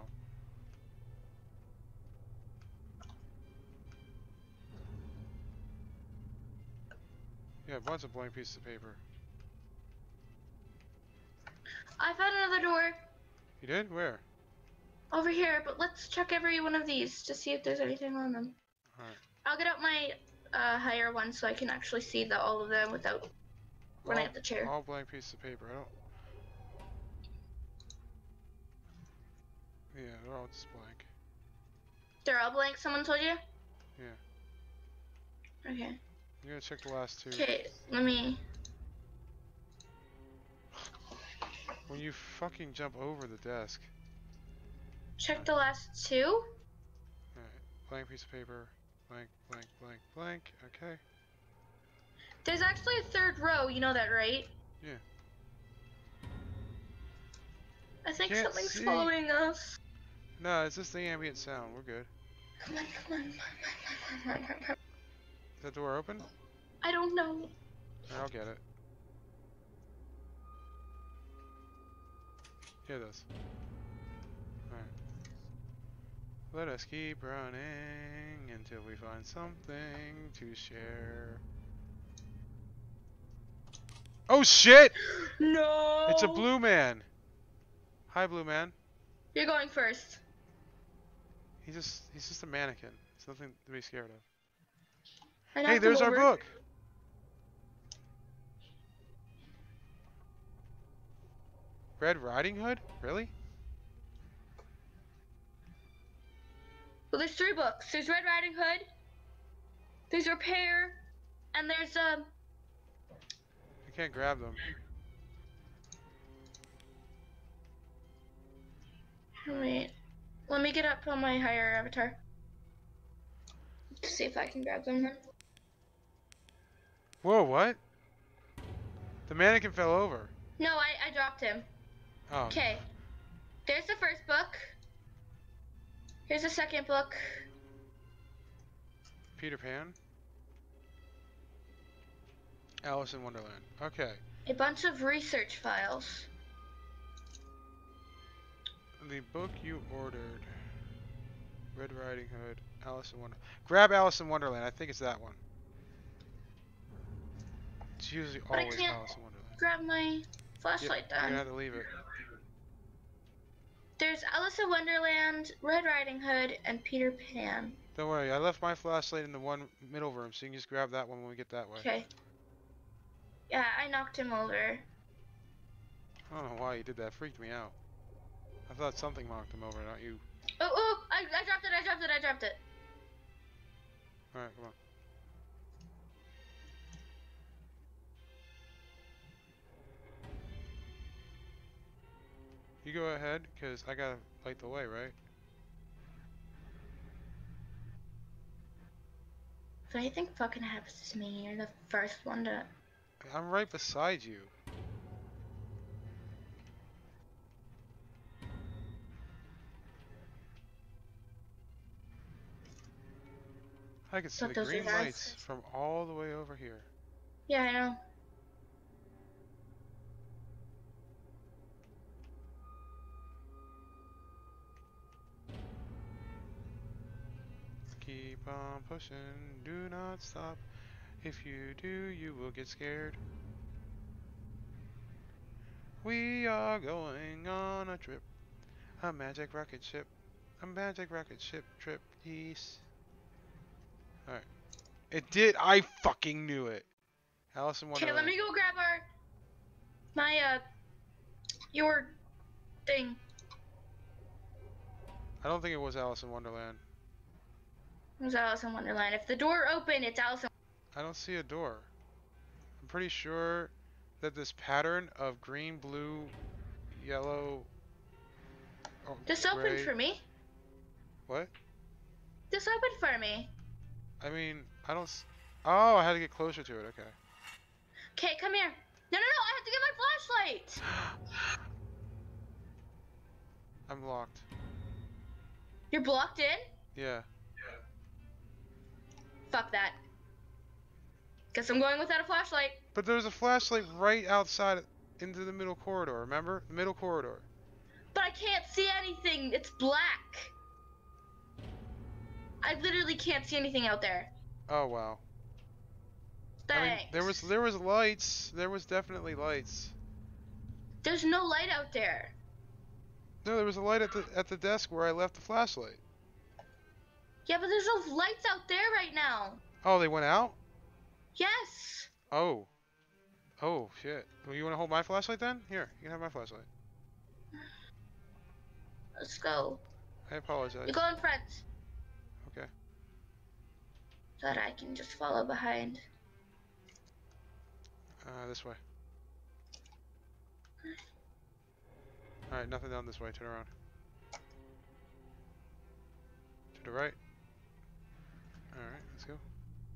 Yeah, a bunch of blank pieces of paper. I found another door. You did? Where? over here, but let's check every one of these to see if there's anything on them. Alright. I'll get out my uh, higher one so I can actually see the all of them without running All, up the chair. all blank pieces of paper. I don't. Yeah, they're all just blank. They're all blank. Someone told you? Yeah. Okay. You gotta check the last two. Okay, let me. When you fucking jump over the desk. Check the last two. Alright. Blank piece of paper. Blank, blank, blank, blank. Okay. There's actually a third row. You know that, right? Yeah. I think Can't something's see. following us. No, it's just the ambient sound. We're good. Come on, come on, come on, come on, come on, come on. Is that door open? I don't know. Alright, I'll get it. Yeah, it does. Alright. Let us keep running until we find something to share. Oh shit! No. It's a blue man. Hi, blue man. You're going first. He's just he's just a mannequin. It's nothing to be scared of. I Hey, knocked him there's our over. book. Red Riding Hood? Really? Well, there's three books. There's Red Riding Hood. There's Repair, and there's um. I can't grab them. Wait. Let me get up on my higher avatar. To see if I can grab them then. Whoa, what? The mannequin fell over. No, I, I dropped him. Oh. Okay. There's the first book. Here's the second book. Peter Pan. Alice in Wonderland. Okay. A bunch of research files. The book you ordered. Red Riding Hood. Alice in Wonderland. Grab Alice in Wonderland. I think it's that one. It's usually But I always can't Alice in Wonderland. grab my Yeah, flashlight you're down. gonna have to leave it. There's Alice in Wonderland, Red Riding Hood, and Peter Pan. Don't worry, I left my flashlight in the one middle room, so you can just grab that one when we get that way. Okay. Yeah, I knocked him over. I don't know why you did that. Freaked me out. I thought something knocked him over, not you. Oh, oh! I, I dropped it, I dropped it, I dropped it. Alright, come on. You go ahead, because I gotta light the way, right? If anything fucking happens to me, you're the first one to... I'm right beside you. I can see Thought the those were green guys. lights from all the way over here. Yeah, I know. Keep on pushing, do not stop. If you do, you will get scared. We are going on a trip. A magic rocket ship. A magic rocket ship trip, yes. Alright. It did, I fucking knew it. Alice in Okay, Wonderland. let me go grab our... My, uh... Your... thing. I don't think it was Alice in Wonderland. It was Alice in Wonderland. If the door opened, it's Alice in... I don't see a door. I'm pretty sure that this pattern of green, blue, yellow... Oh, This opened gray- for me. What? This opened for me. I mean, I don't s- Oh, I had to get closer to it, okay. Okay, come here. No, no, no, I have to get my flashlight. I'm locked. You're blocked in? Yeah. Fuck that. Guess I'm going without a flashlight. But there's a flashlight right outside into the middle corridor, remember? The middle corridor. But I can't see anything. It's black. I literally can't see anything out there. Oh, wow. I mean, Thanks. there was there was lights. There was definitely lights. There's no light out there. No, there was a light at the at the desk where I left the flashlight. Yeah, but there's no lights out there right now. Oh, they went out? Yes. Oh. Oh, shit. Well, you want to hold my flashlight then? Here, you can have my flashlight. Let's go. I apologize. You go in front. Okay. So that I can just follow behind. Uh, this way. Alright, nothing down this way. Turn around. To the right. Alright, let's go.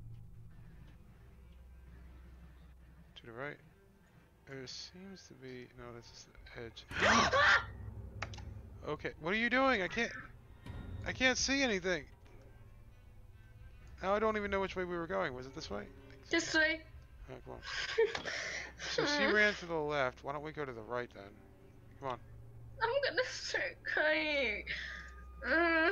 To the right. There seems to be... No, this is the edge. Okay, what are you doing? I can't... I can't see anything. Now I don't even know which way we were going. Was it this way? This way. Alright, come on. So she ran to the left. Why don't we go to the right then? Come on. I'm gonna start crying. Uh,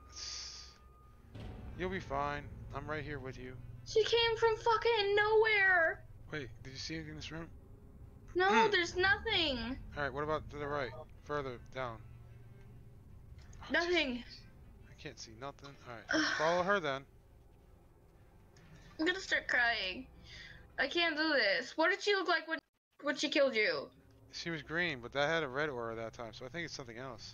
You'll be fine. I'm right here with you. she came from fucking nowhere. Wait, did you see anything in this room? No, there's nothing. Alright, what about to the right? Further down. Oh, Nothing. Jesus. I can't see nothing. Alright, follow her then. I'm gonna start crying. I can't do this. What did she look like when when she killed you? She was green, but that had a red aura that time, so I think it's something else.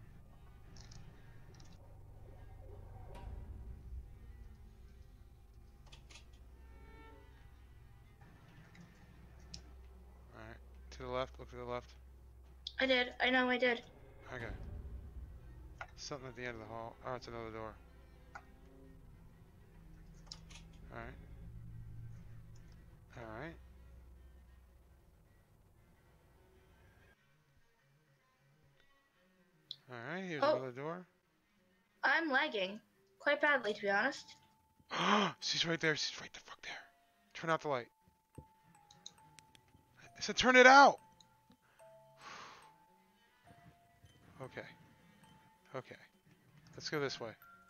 Alright, to the left, look to the left. I did. I know I did. Okay. Something at the end of the hall. Oh, it's another door. Alright. Alright. Alright, here's Oh. another door. I'm lagging quite badly, to be honest. She's right there. She's right the fuck there. Turn out the light. I said turn it out! Okay. Okay. Let's go this way.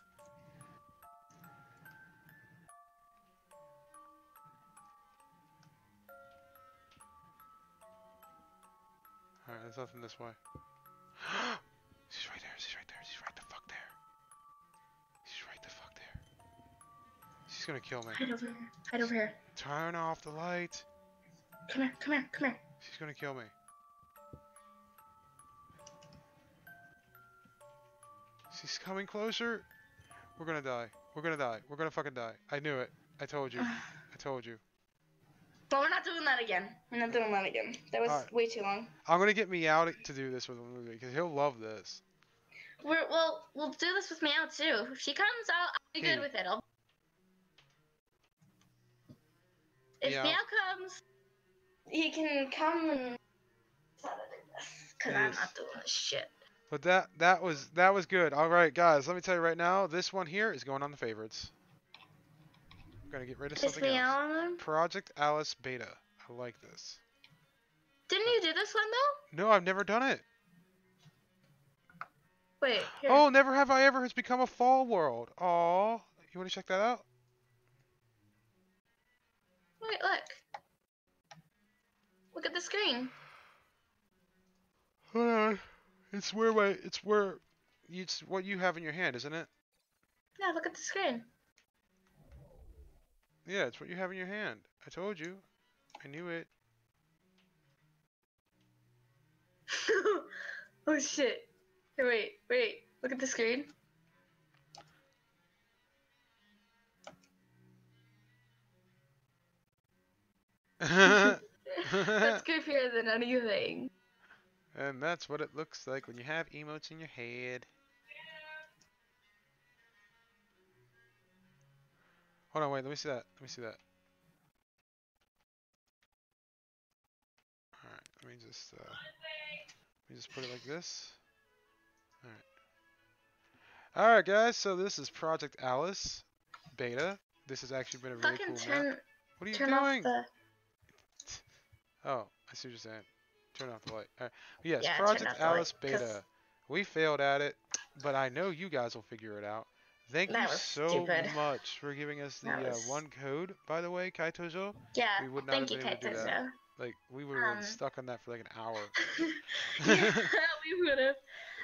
Alright, there's nothing this way. She's right there. She's right there. She's right the fuck there. She's right the fuck there. She's gonna kill me. Hide over here. Hide over here. Turn off the light. Come here. Come here. Come here. She's gonna kill me. She's coming closer. We're gonna die. We're gonna die. We're gonna fucking die. I knew it. I told you. I told you. But we're not doing that again. We're not doing that again. That was Alright. way too long. I'm gonna get Meow to- to do this with the movie because he'll love this. We're, well, we'll do this with Meow too. If she comes out, I'll be Hey. good with it. I'll... If Meow. Meow comes, he can come and. Because I'm Yes. not doing this shit. But that that was that was good. All right, guys. Let me tell you right now. This one here is going on the favorites. I'm gonna get rid of Is something else. Meow on them? Project Alice Beta. I like this. Didn't you do this one though? No, I've never done it. Wait. Here. Oh, Never Have I Ever has become a fall world. Aw. You want to check that out? Wait, look. Look at the screen. Hold on. It's where my it's where it's what you have in your hand, isn't it? Yeah, look at the screen. Yeah, it's what you have in your hand. I told you. I knew it. Oh shit. Hey, wait, wait. Look at the screen. That's creepier than anything. And that's what it looks like when you have emotes in your head. Hold on, wait, let me see that. Let me see that. Alright, let me just uh let me just put it like this. Alright. Alright guys, so this is Project Alice Beta. This has actually been a really Fucking cool turn, map. What are you turn doing? off the. Oh, I see what you're saying. Turn off the light. Alright. Yes, Yeah, turn Project off the light, Alice 'cause- Beta. We failed at it, but I know you guys will figure it out. Thank That you was so stupid. much for giving us the That uh, was- one code, by the way, Kaitojo. Yeah. We would not Thank you, have been able to do that. Kaitozo. Like, we would have Um, been stuck on that for like an hour. Yeah, we would have.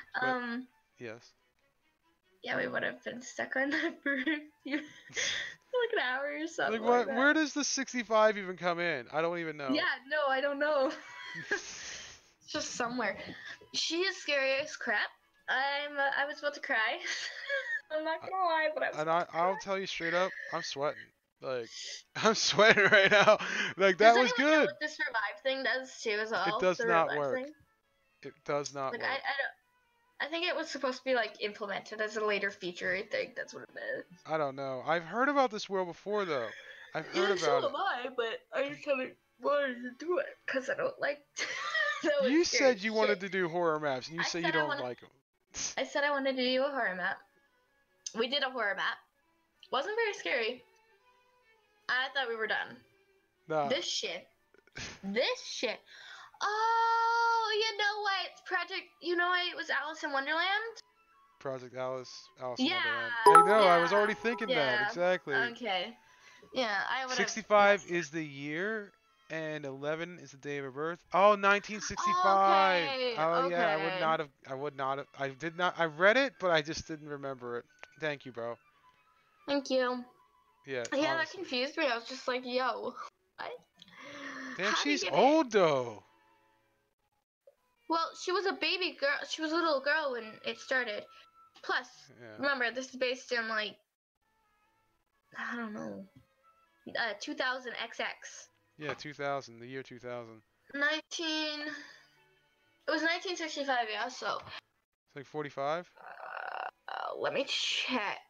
But- Um, Yes. yeah, we would have been stuck on that for a few, like an hour or something. Like what? that. Where does the sixty-five even come in? I don't even know. Yeah, no, I don't know. It's just somewhere. She is scary as crap. I'm. Uh, I was about to cry. I'm not gonna lie, but I was. And about I, to I'll cry. tell you straight up, I'm sweating. Like, I'm sweating right now. Like Does that was anyone know good. what this revive thing does too, as well? does the not revive work. Thing? It does not Like work. I, I don't. I think it was supposed to be like implemented as a later feature. I think that's what it is. I don't know. I've heard about this world before though. I've heard Yeah, so about it. am I, but I just haven't wanted to do it because I don't like. that was You scary said you shit. wanted to do horror maps, and you I say said you I don't wanna- like them. I said I wanted to do a horror map. We did a horror map. Wasn't very scary. I thought we were done. Nah. This shit. This shit. Oh, you know what? It's Project. You know what? It was Alice in Wonderland. Project Alice, Alice in Yeah. Wonderland. I know. I was yeah, already thinking that yeah, exactly. Okay. Yeah, I would have. sixty-five is the year, and eleven is the day of her birth. Oh, nineteen sixty-five. Okay, Oh yeah, I would okay. not have. I would not have. I did not. I read it, but I just didn't remember it. Thank you, bro. Thank you. Yeah. Yeah, that honestly. confused me. I was just like, yo. What? Damn, How do you she's get it? old though. Well, she was a baby girl. She was a little girl when it started. Plus, Yeah. remember, this is based in like, I don't know, uh, two thousand X X. Yeah, two thousand, the year two thousand. nineteen. It was nineteen sixty-five, yeah. So, It's like forty-five, uh, uh, let me check.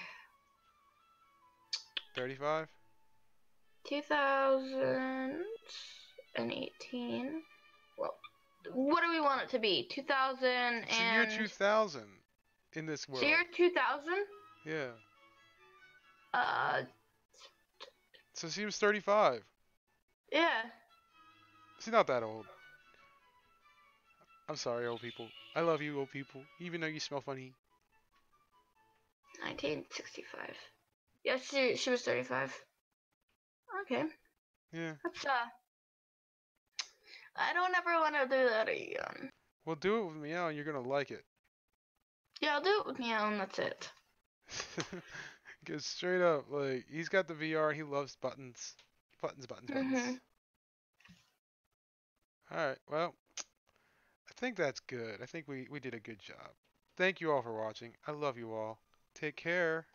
thirty-five. two thousand eighteen. Well, what do we want it to be? two thousand It's the year and. two thousand in this It's world. the year two thousand. Yeah. Uh, So she was thirty-five. yeah. She's not that old. I'm sorry, old people. I love you, old people. Even though you smell funny. nineteen sixty-five. Yeah, she she was thirty-five. Okay, Yeah. that's uh. I don't ever want to do that again. Well, do it with Meow and you're gonna like it. Yeah, I'll do it with Meow and that's it. Cause straight up, like, he's got the V R, he loves buttons. Buttons, buttons, buttons. Mhm. Alright, well, I think that's good. I think we, we did a good job. Thank you all for watching. I love you all. Take care.